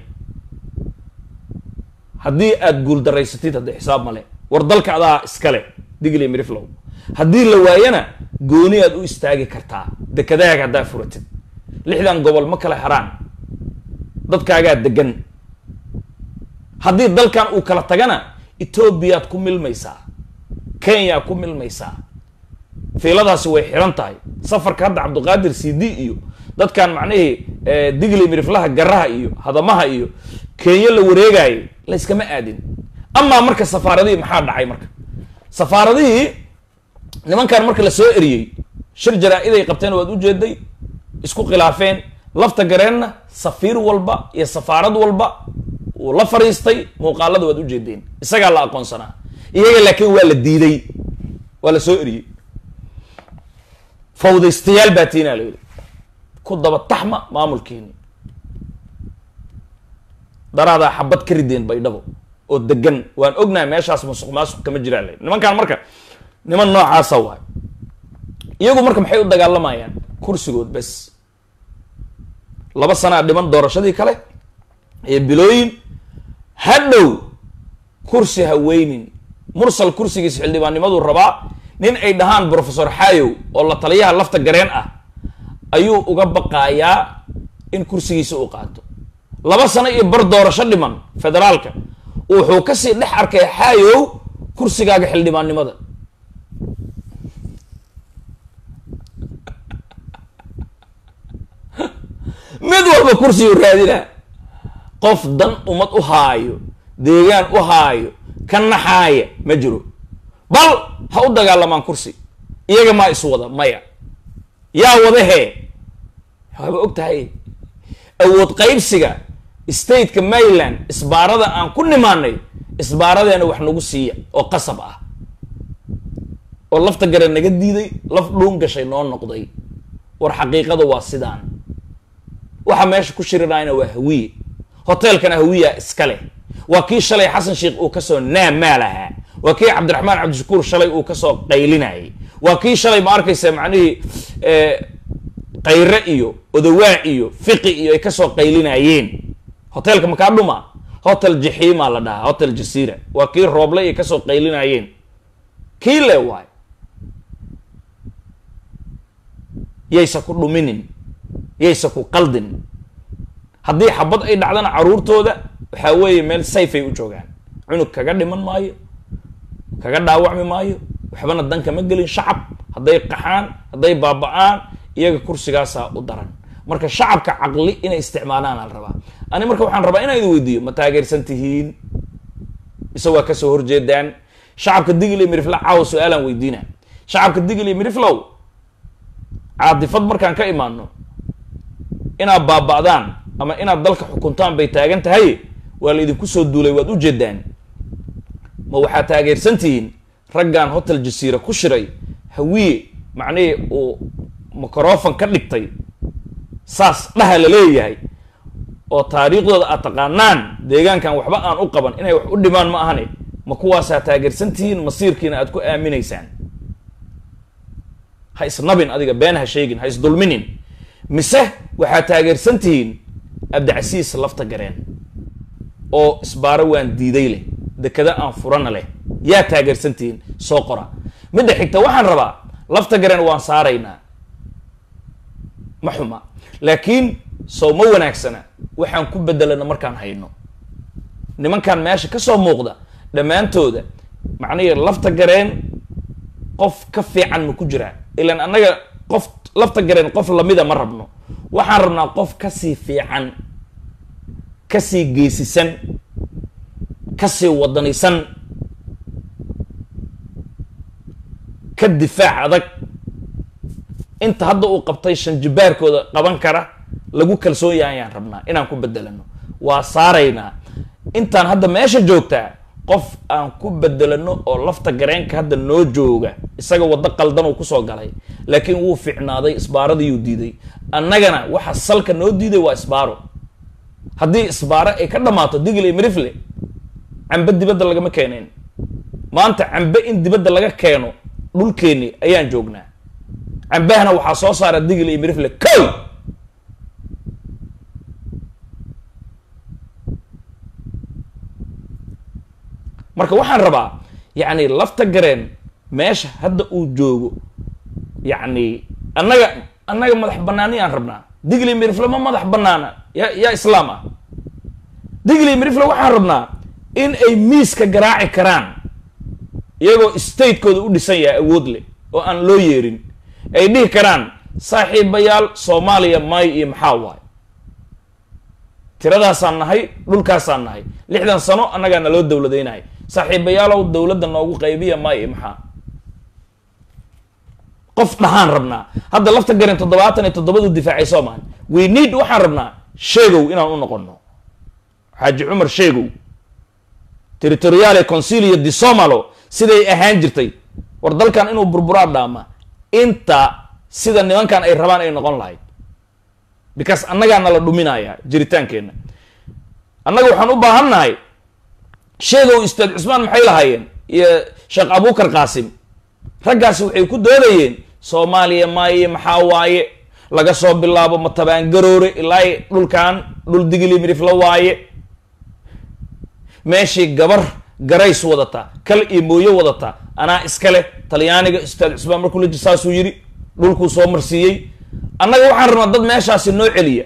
haddii aad guul daraysatid hadda xisaab male war dalka adaa iskale digli miriflow haddii la waayana gooni aad u istaagi kartaa dekadaaga haddaa furatid 6 gobol ma kala haraan dadkaagaa degan haddii dalkan uu kala tagana Ethiopia ku milmaysaa Kenya ku milmaysaa fiiladaasi way xiran tahay safarka hadda Cabdiqaadir CD iyo dadkan macnaheey digli miriflaha garaha iyo hadamaha iyo Kenya la wareegay la iskama aadin ama marka safaaradii maxaa dhacay marka safaaradii nimankan marka la soo eriyay shir jaraa'iday qabteen waad u jeeday isku khilaafeen lafta gareenna safiir walba iyo safaarad walba uu la fariistay muuqaalada waad u jeedeen isaga la aqoonsanaa iyaga laakiin waa la diiday waa la soo eriyay fawdaystayaal baatina la yiri ku daba taxma maamulkeeni darada xabad ka rideen baydhabo oo degan waan ognahay meeshaas musuq kama jiraan nimankan marka niman noocaas ah iyagu marka maxay u dagaalamayaan kursigood bas 2 sano dhiman doorashadii kale ee bilooyin hadhow kursi haweynin mursal kursigiisa xildhibaannimadu rabaa nin ay dhahaan professor Xayow oo la taliyaha lafta gareen ah ayuu uga baqayaa in kursigiisa uu qaato 2 sano iyo bar doorasho dhiman federaalka wuxuu ka sii dhex arkay Xayow kursigaaga xildhibaannimada mid walba kursi uu raadina qof dan umad u haayo deegaan u haayo ka naxaaya ma jiro bal ha u dagaalamaan kursi iyaga ma isu wada maya yaa wadahe haba ogtahay awood qaybsiga state-ka Maryland isbaarada aan ku nimaanay isbaaradeena wax nagu siiya oo qasab ah oo lafta garan naga diiday laf dhuun gashay noo noqday war xaqiiqada waa sidaan waxa meesha ku shirinayna waa hawiye hotelkana hawiya iskale waa kii shalay Xasan Sheekh uu ka soo naamaalaha waa kii Cabdiraxmaan Cabdishakuur shalay uu ka soo qaylinayay waa kii shalay ma arkaysa macnihii qayre iyo odawaa iyo fiqi iyo ay ka soo qaylinayeen hotelka makaa dhuma hotel Jahima la dhaha hotel Jasiira waa kii rooble ay ka soo qaylinayeen kii le waay yaysa ku dhuminin yaysa ku qaldin haddii xabad ay dhacdana caruurtooda waxa weeye meel safe ay u joogaan cunug kaga dhiman maayo kaga dhaawacmi maayo waxbana danka ma gelin shacab hadday qaxaan hadday baaba'aan iyaga kursigaasa u daran marka shacabka caqli inay isticmaalaan al rabaa ani marka waxaan rabaa inaan idin weydiiyo ma taageersan tihiin isagoo ka soo horjeedaan shacabka digli mirifla caaw su'aalan weydiina shacabka digli miriflow caadifad markaan ka imaano inaad baaba'daan ama inaad dalka xukuntaan bay taagan tahay waa la idinku soo duulay waad u jeedaan ma waxaa taageersantihiin raggan hotel Jasiira ku shiray hawiye macnee oo microphone ka dhigtay saas dhaha la leeyahay oo taariikhdooda aad taqaanaan deegaankan waxba aan u qaban inay wax u dhimaan ma ahane ma kuwaasaa taageersantihiin masiirkiina aad ku aaminaysaan ha isnabin adiga been ha sheegin ha isdulminin mise waxaa taageersantihiin Abdicasiis lafta gareen oo isbaaro waan diiday leh dekada aan furana leh yaa taageersantihiin soo qora midda xigta waxaan rabaa lafta gareen waan saaraynaa ma xuma laakiin soo ma wanaagsana waxaan ku bedelana markaan hayno nimankan meesha ka soo muuqda dhammaantooda معني لفتا جرين قف كفي عن مكجرة إلا أنك قف لفتا جرين قف لميدا مربنا وحرنا قف كسي في عن كسي جيسي سن كسي وضني سن كالدفاع هذاك انت هذا وقبطي شنجبار كذا قبان كره لقو كلسون يعني ربنا إن أنكم بدلنا وصارينا انت هذا ماشي جوكتا قف أنكم بدلنا أو لفتا جرين كهذا نو جوجا السجا وضق قلدنا وكسر قلي لكن هو في عنادي إصبار دي يديدي النجنا وحصل كنو ديدي وإصباره هذه إصباره إيه كذا ما تدقلي مرفلي عم بدي بدل لقى مكانين ما أنت عم بدي بدل لقى كانوا دول كيني أيان جوجنا عم بهنا وحصل صار الدقلي مرفلي كل marka waxaan rabaa yani lafta gareen meesha hadda uu joogo yani annaga madax banaani aan rabnaa digli mirifle ma madax banaana ya islaam ah digli mirifle waxaan rabnaa in ay miiska garaaci karaan iyagoo state-kooda u dhisan yahay awood leh oo aan loo yeerin ay dhihi karaan saaxiibayaal Soomaaliya may iyo maxaa waay tiradaasaan nahay dhulkaasaan nahay 60 sano annaga na loo dawladeynahay saaxiibayaalow dawladda noogu qaybiya may maxaa qof dhahaan rabnaa hadda lafta garin 77 difaacay Soomaali we need waxaan rabnaa sheegow inaan u noqono Xaaji Umar sheegow territoriale consiglio di Somalo siday ahaan jirtay war dalkan inuu burburaa dhaama inta sida nimankan ay rabaan ay noqon lahayd because annaga nala dhuminaya jiritaankeena annaga waxaan u baahannahay sheegow Ustaad Cusmaan maxay lahaayeen iyo Sheekh Abuukar Qaasim raggaas waxay ku doodayeen Soomaaliya maaye maxaa waaye laga soo bilaabo matabaan garoore ilaa dhulkan dhul digli mirifla waaye meeshii gabar garays wadata kal iyo mooyo wadata anaa iskale Talyaaniga Ustaad Cusmaan markuu la jisaasuu yiri dhulku soo marsiiyay annaga waxaan rabnaa dad meeshaasi noo celiya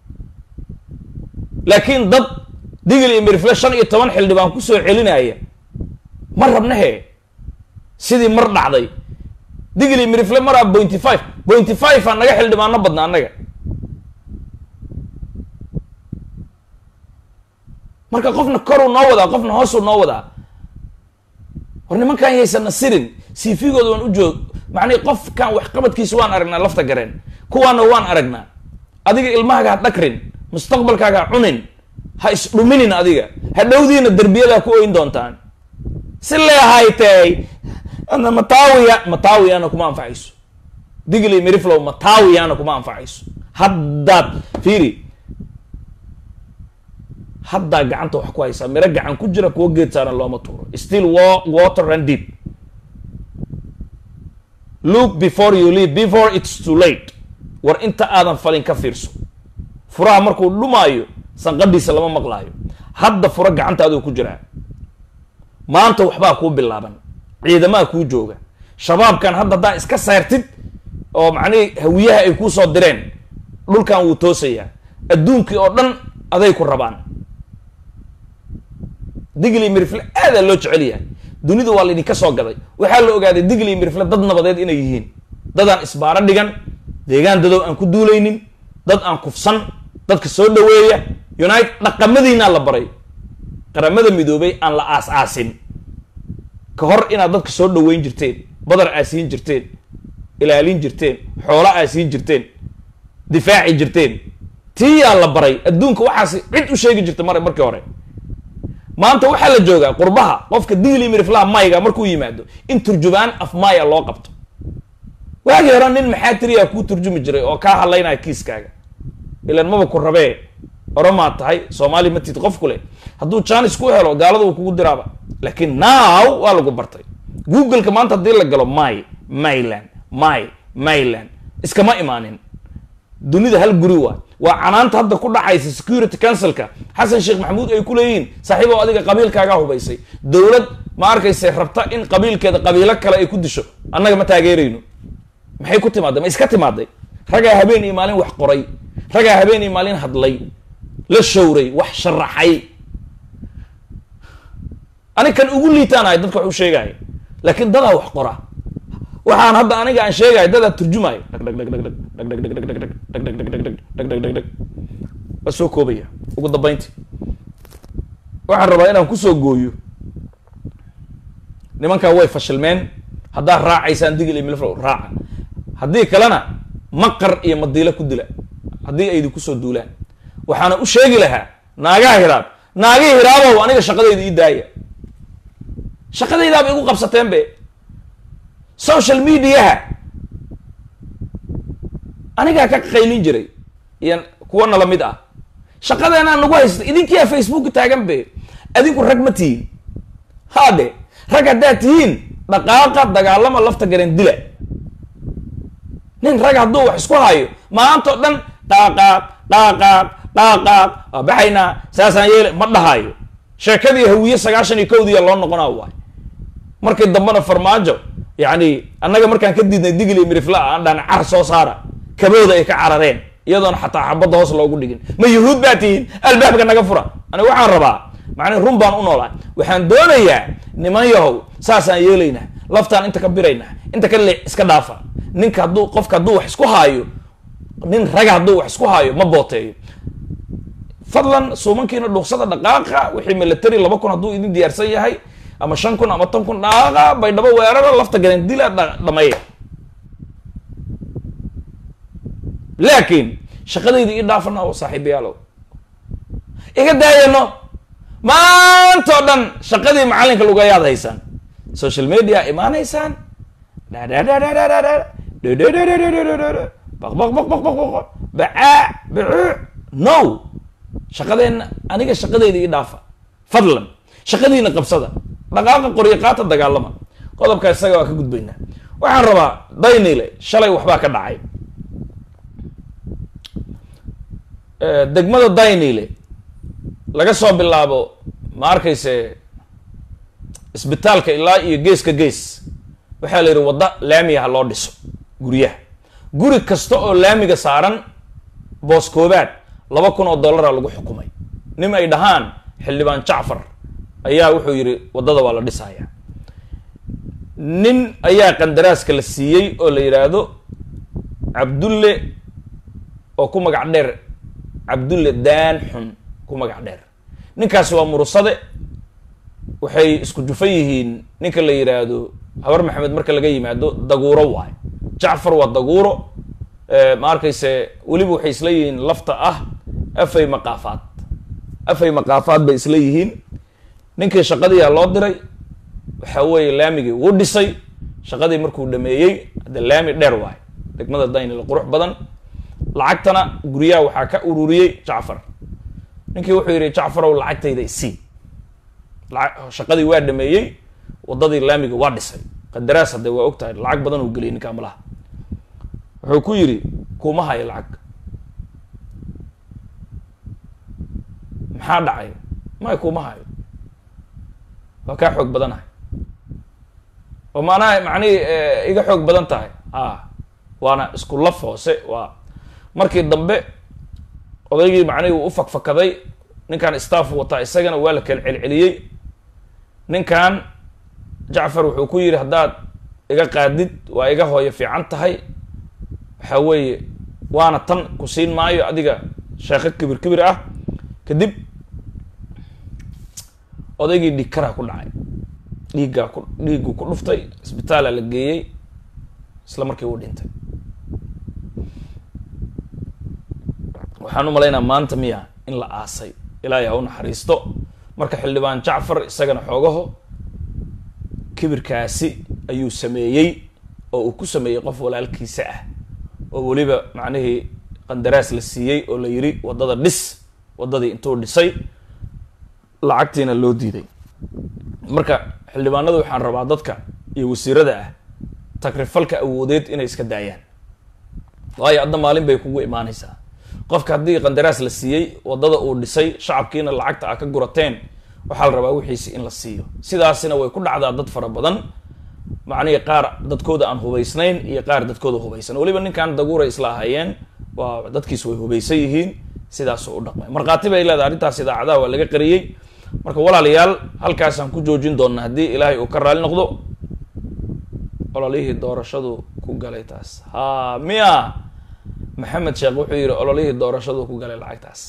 laakiin dad digli mirifle 15 xildhibaan ku soo celinaya ma rabnahe sidii mar dhacday digli mirifle mara 0.5 aan naga xildhibaano badna annaga marka qofna koru noo wadaa qofna hoosu noo wadaa war nimankan yeysan nasirin siifigooda waan u joog macni qof kan wax qabadkiisa waan aragnaa lafta gareen kuwaana waan aragnaa adiga ilmahaaga dhakrin mustaqbalkaaga cunin ha isdhuminin adiga ha dhowdiina darbiyada ku ooyin doontaan si leehaytay ana mataawiyaana kuma anfacayso digli miriflow mataawiyaana kuma anfacayso haddaad fiiri haddaa gacanta wax ku haysaa miro gacan ku jira kuwa geed saaran looma tuuro still water run deep look before you leave before it's too late war inta aadan falin ka fiirso furaha markuu dhumaayo sanqadhiisa lama maqlaayo hadda fura gacantaadu ku jiraa maanta waxbaa kuu bilaaban ciidamaha kuu jooga shabaabkan haddaa iska saartid oo macnii hawiyaha ay kuu soo direen dhulkan wuu toosayaa adduunkii oo dhan aday ku rabaan digli mirifle aada loo jecel yahay dunidu waa laydinka soo gaday waxaa la ogaaday digli mirifle dad nabadeed inay yihiin dadaan isbaaro dhigan deegaan dadow aan ku duulaynin dad aan kufsan dadka soo dhaweeya united dhaqamadiina la baray qaramada midoobay aan la aas-aasin ka hor inaad dadka soo dhaweyn jirteen badar aasiin jirteen ilaalin jirteen xoolo aasiin jirteen difaaci jirteen tiyaa la baray adduunka waxaas cid u sheegi jirta markii hore maanta waxaa la joogaa qurbaha qofka digli miriflaha mayga markuu yimaado in turjubaan af maya loo qabto waagii hore nin maxaa tiriyaa kuu turjumi jiray oo kaa hadlaynaya kiiskaaga ilan maba ku rabee oromaad tahay Soomaali matid qof kule hadduu chance ku helo gaalada uu kugu diraaba laakiin now waa lagu bartay google-ka maanta haddii la galo Mayland iskama imaanin dunida hal guri waa canaanta hadda ku dhacaysa security council-ka Xasan Sheekh Maxamuud ay ku leeyihiin saaxiibo adiga qabiilkaaga hubaysay dawlad ma arkaysay rabta in qabiilkeeda qabiilo kale ay ku disho annaga ma taageerayno maxay ku timaaday ma iska timaaday ragaa habeen iyo maalin wax qoray ragaa habeen iyo maalin hadlay la shawray wax sharaxay أنا كان أقول لي تانا يدك وحوش شيء لكن ده وح قرا وحان هذا أنا قاعد شيء ده ترجمة بس هو كوبية وقد ضبينتي waxaan rabaa inaan ku soo gooyo nimanka way fashilmeen hadaa raacaysaan digil iyo milfro raaca hadii kalena maqar iyo madiila ku dila hadii ay ku soo duulaan waxaana u sheegi lahaa naagaha hiraabo aniga shaqadeyda ii daaya shaqadeyda bay igu qabsateen be social media aniga ka qaylin jiray iyo kuwana la mid ah shaqadeena nagu haysta idinkiya Facebook taagan be adinku rag ma tihiin hade rag haddaad tihiin dhaqaaqa dagaalama lafta garan dila nin rag hadduu wax isku hayo maanta dhan dhaqaaq baxayna saasaan yeele ma dhahayo sheekadii hawiye 91 loo noqonaa waay markii dambana farmaajo yani annaga markaan ka diidnay digil iyo mirifla aan dhan car soo saara kabooda ay ka carareen iyadoon xataa xabada hoos loogu dhigin ma yuhuud baa tihiin albaabka naga fura aniga waxaan rabaa macnaa run baan u noolaa waxaan doonayaa niman yahow saasaan yeelaynaa laftaan inta ka biraynaa inta ka iska dhaafa ninka hadduu qofka hadduu wax isku haayo nin raga hadduu wax isku haayo ma booteeyo fadlan suumankiina dhuuqsada dhaqaaqa wixii military 2,000 hadduu idin diyaarsan yahay ama 5,000 ama 10,000 dhaaqa baydhabo weerara lafta garan dila dhameeya laakiin shaqadayda ii dhaafana oo saaxiibayaalow iga daayano maanta oo dhan shaqadii macalinka lugayaad haysaan social media imaanaysaan no shaqadeena aniga shaqadayda ii dhaafa fadlan shaqadiina qabsada dhaqaaqa qoryaaqaata dagaalama qodobka isaga waa ka gudbaynaa waxaan rabaa daynile shalay waxbaa ka dhacay degmada daynile laga soo bilaabo ma arkayse isbitaalka ilaa iyo geeska gees waxaa la yidhi wadda laamiga ha loo dhiso guryaha guri kasta oo laamiga saaran boos koobaad $2,000 lagu xukumay nin ay dhahaan xildhibaan Jacfar ayaa wuxuu yidhi waddada waa la dhisayaa nin ayaa qandaraaska la siiyey oo la yidhaahdo Cabdulle oo ku magac dheer Cabdulle daan xun ku magac dheer ninkaasi waa murusade waxay isku jufan yihiin ninka la yiraahdo habar maxamed marka laga yimaado daguuro waay Jacfar waa daguuro ma arkayse waliba waxay isla yihiin lafta ah afay maqaafaad bay isla yihiin ninkii shaqadii loo diray waxa weeye laamigii uu dhisay shaqadii markuu dhameeyay hada laami dheer waay degmada Daynile qurux badan lacagtana guriyaha waxaa ka ururiyay Jacfar ninkii wuxuu yiri Jacfar oo lacagtayda isii shaqadii waa dhameeyay wadadii laamiga waa dhisay qandaraas hadda waa ogtahay lacag badan uu galiyay ninka malaha wuxuu ku yiri kuma hayo lacag maxaa dhacay ma kuma hayo waa ka xoog badanahay oo macnii iga xoog badan tahay waana isku laf hoose waa markii dambe odaygii macnii uu u fakfakaday ninkan staff wata isagana waa la kala celceliyay ninkan Jacfar wuxuu ku yiri hadaad iga qaadid waa iga hooyo fiican tahay waxa weeye waana tan ku siin maayo adiga sheekh kibir ah kadib odaygii dhikara ku dhacay dhiigu ku dhuftay isbitaal la geeyay isla markii uu dhintay waxaan u maleynaa maanta miya in la aasay ilaahay ha u naxariisto marka xildhibaan Jacfar isagana xoogaho kibirkaasi ayuu sameeyay oo uu ku sameeyay qof walaalkiisa ah oo waliba macnaheedu qandaraas la siiyay oo la yiri wadada dhis wadadii intuu dhisay lacagtiina loo diiday marka xildhibaanadu waxaan rabaa dadka iyo wasiirada ah takrifalka awoodeed inay iska daayaan waayo adna maalin bay kugu imaanaysaa qofka haddii qandaraas la siiyay wadada uu dhisay shacabkiina lacagta ka gurateen waxaa la rabaa wixiisi in la siiyo sidaasina way ku dhacdaa dad fara badan macnaheedu qaar dadkooda aan hubaysnayn iyo qaar dadkooda hubaysan waliba ninkan daguura isla ahayeen waa dadkiis way hubaysan yihiin sidaas oo u dhaqmay marqaati bay leedahay arrintaas idaacadaha waa laga qariyay marka walaalayaal halkaasaan ku joojin doonaa haddii ilaahay uu ka raali noqdo ololihii doorashadu ku galay taas ha miya maxamed sheekh wuxuu yidhi ololihii doorashadu ku galay lacagtaas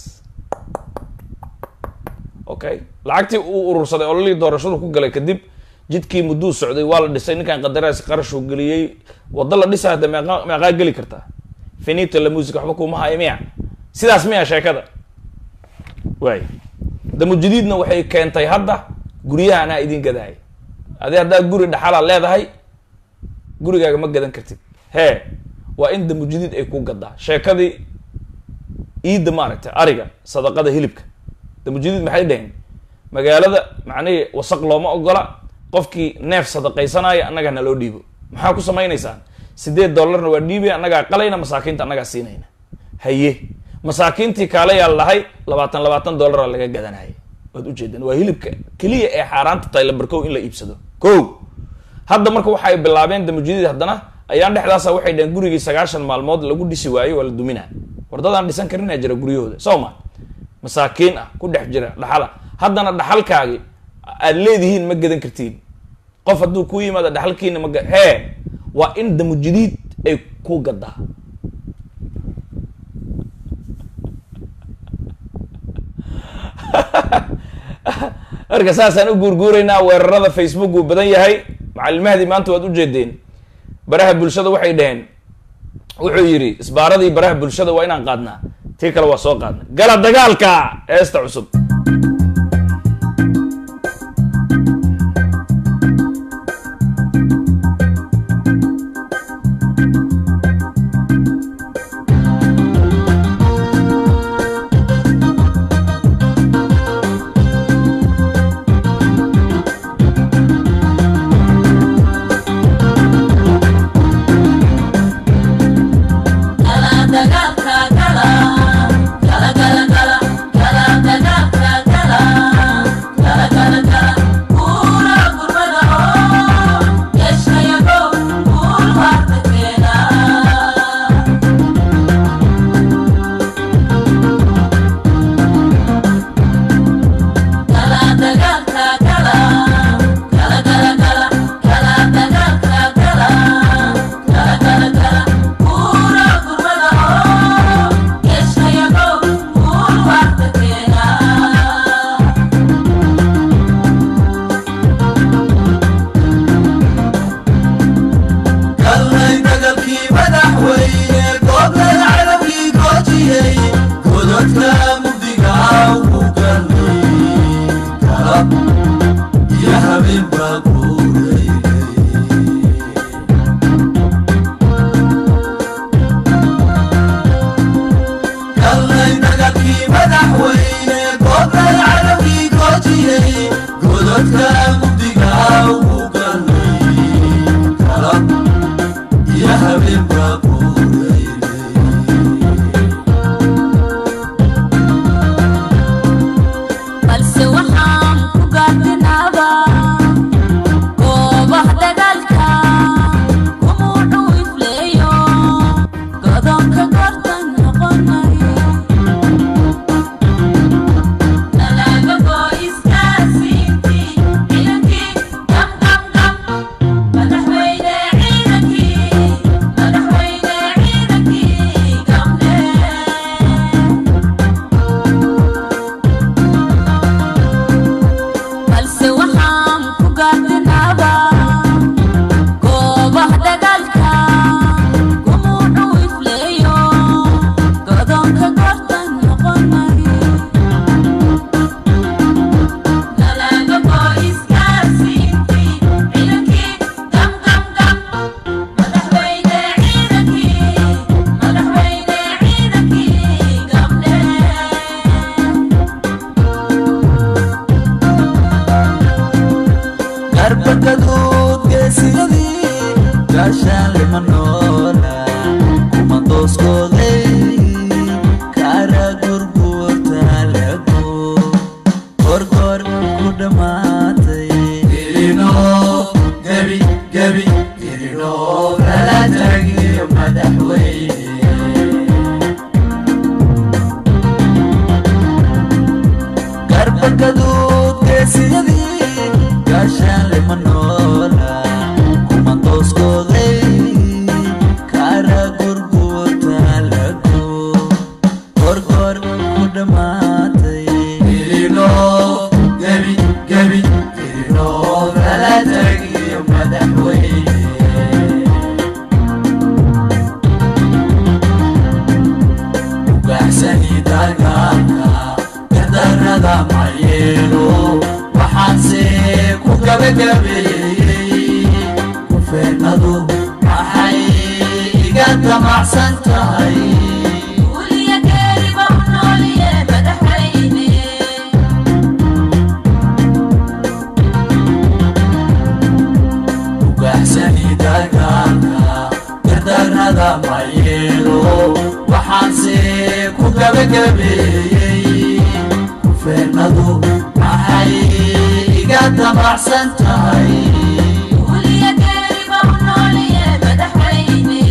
okay lacagtii uu urursaday ololihii doorashadu ku galay kadib jidkii mudduu socday waa la dhisay ninkan qadaraas qarashuu geliyey waddo la dhisaa hadda meeqaa geli kartaa finito la music waxba kuma haya miya sidaas miya sheekada waay damujadiidna waxay keentay hadda guryaha anaa idin gadahay adi haddaad guri dhaxalaa leedahay gurigaaga ma gadan kartid hee waa in damujadiid ay ku gadaa sheekadii iidda maaragtay ariga sadaqada hilibka damujadiid maxay dhaheen magaalada macnihii wasaq looma ogola qofkii neef sadaqaysanaya annaga naloo dhiibo maxaa ku samaynaysaan $8 waa dhiibi annagaa qalayna masaakiinta annagaa siinayna haye masaakiintii kaale yaa lahay $20 laga gadanaya waad ujeedaan waa hilibka keliya ee xaaraanta tahay lambarkow in la iibsado ko hadda marka waxay bilaabeen damujadiid haddana ayaan dhexdaasa waxay dhaheen gurigii 90 maalmood lagu dhisi waayo waa la duminaa wardadaan dhisan karinaa jira guryahooda sooma masaakiin ah ku dhex jira dhaxala haddana dhaxalkaagi aad leedihiin ma gadan kartiin qof hadduu ku yimaado dhaxalkiina hee waa in damujadiid ay ku gadaa marka saasaan u guurguuraynaa weerarada Facebook uu badan yahay macallin mahdi maanta waad ujeedeen baraha bulshada waxay dhaheen wuxuu yidhi isbaaradii baraha bulshada waa inaan qaadnaa tii kale waa soo qaadnay gala dagaalka heesta cusub noola kumandoskooday kara gurguurta lagu gorgor ku dhammaatay irino gebi gebi irino kala tagiyo madaxweyne ugaxsani dagaalka gardarrada mayeelo waxaanse ku gabagabeeyey kufeenadu maxay iga damacsan tahay وليا كاربة ونوليا مدحويني ugaxsani dagaalka gardarrada mayeelo waxaanse ku gabagabeeyey kufeenadu maxay iga damacsan tahay وليا كاربة ونوليا مدحويني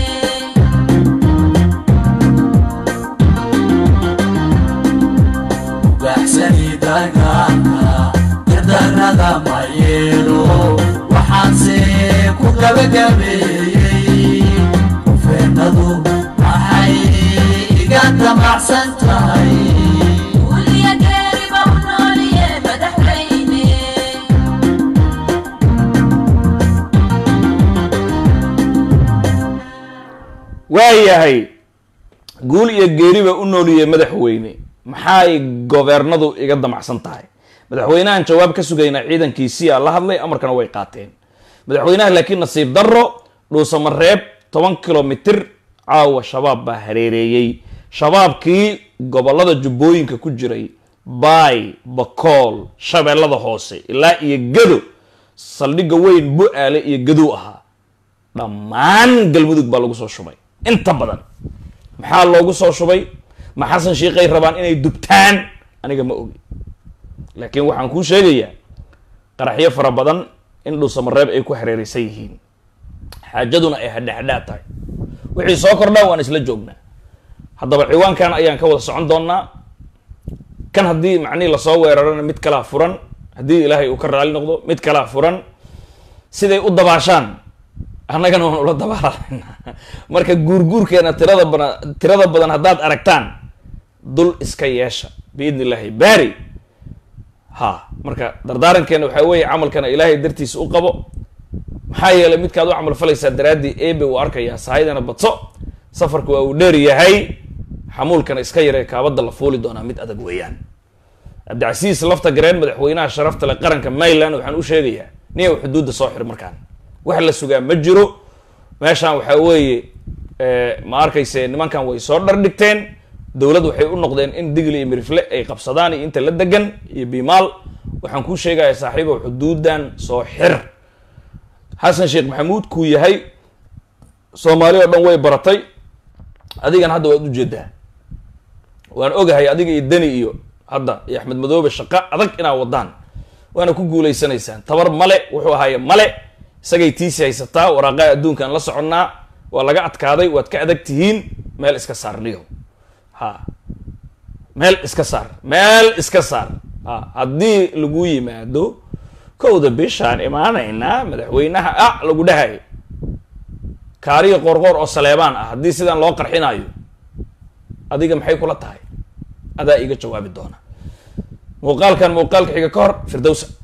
ugaxsani dagaalka gardarrada mayeelo waxaanse ku gabagabeeyey kufeenadu maxay iga damacsan tahay وليا كاربة ونوليا مدحويني waayahay guul iyo geeriba u nooliyey madaxweyne maxay gobeernadu iga damacsan tahay madaxweynahan jawaab ka sugayna ciidankiisiyaa la hadlay amarkana way qaateen madaxweynaha laakiin nasiib darro dhuusamareeb 10 kilomitir caawa shabaab baa hareereeyey shabaabkii gobolada jubbooyinka ku jiray baay bakool shabeellada hoose ilaa iyo gado saldhigga weyn bu-aale iyo gadow ahaa dhammaan galmudug baa lagu soo shubay inta badan maxaa loogu soo shubay ma xasan shiiqay rabaan inay dubtaan aniga ma ogi laakiin waxaan kuu sheegayaa qaraxyo fara badan in dhuusamareeb ay ku hareeraysan yihiin xaajaduna ay hadhexdhaad tahay wixii soo kordhaa waan isla joognaa haddaba ciwaankan ayaan ka wada socon doonaa kan haddii macnihii lasoo weerarana mid kalaa furan haddii ilaahay uu ka raali noqdo mid kalaa furan siday u dabaashaan annagana waan ula dabaalana marka guurguurkeena tirada badan haddaad aragtaan dul iska yeesha biidni illaahi baari ha marka dardaarankeena waxaa weeye camalkana ilaahay dartiisa u qabo maxaa yeelay midkaad u camal falaysaa daraaddii ebe uu arkayaa sahaydana badso safarka waa uu dheer yahay xamuulkana iska yaree kaabada la fuuli doonaa mid adag weeyaan cabdicasiis lafta gareen madaxweynaha sharafta le qaranka mayland waxaan u sheegayaa niyow xuduudda soo xir markaan wax la sugaa ma jiro meeshaan waxaa weeye ma arkayse nimankan way soo dhardhigteen dowlad waxay u noqdeen in digli iyo mirifle ay qabsadaan iyo inta la degan iyo bimaal waxaan kuu sheegayaa saaxiibow xuduudan soo xir xasan sheekh maxamuud kuu yahay soomaali oo dhan way baratay adigana hadda waad ujeedaa waan ogahay adiga iyo deni iyo hadda iyo axmed madoobe shaqo adag inaad wadaan waana ku guulaysanaysaan tabar male wuxuu ahaaye male isagay tiisi haysataa waraaqaa adduunkan la soconnaa waa laga adkaaday waad ka adag tihiin meel iska saar niyo ha meel iska saar meel iska saar ha haddii lagu yimaado kowda bishaan imaanaynaa madaxweynaha lagu dhahay kaariya qoorqoor oo saleebaan ah haddii sidan loo qarxinayo adiga maxay kula tahay adaa iga jawaabi doona muuqaalkan muuqaalka xiga ka hor firdowsa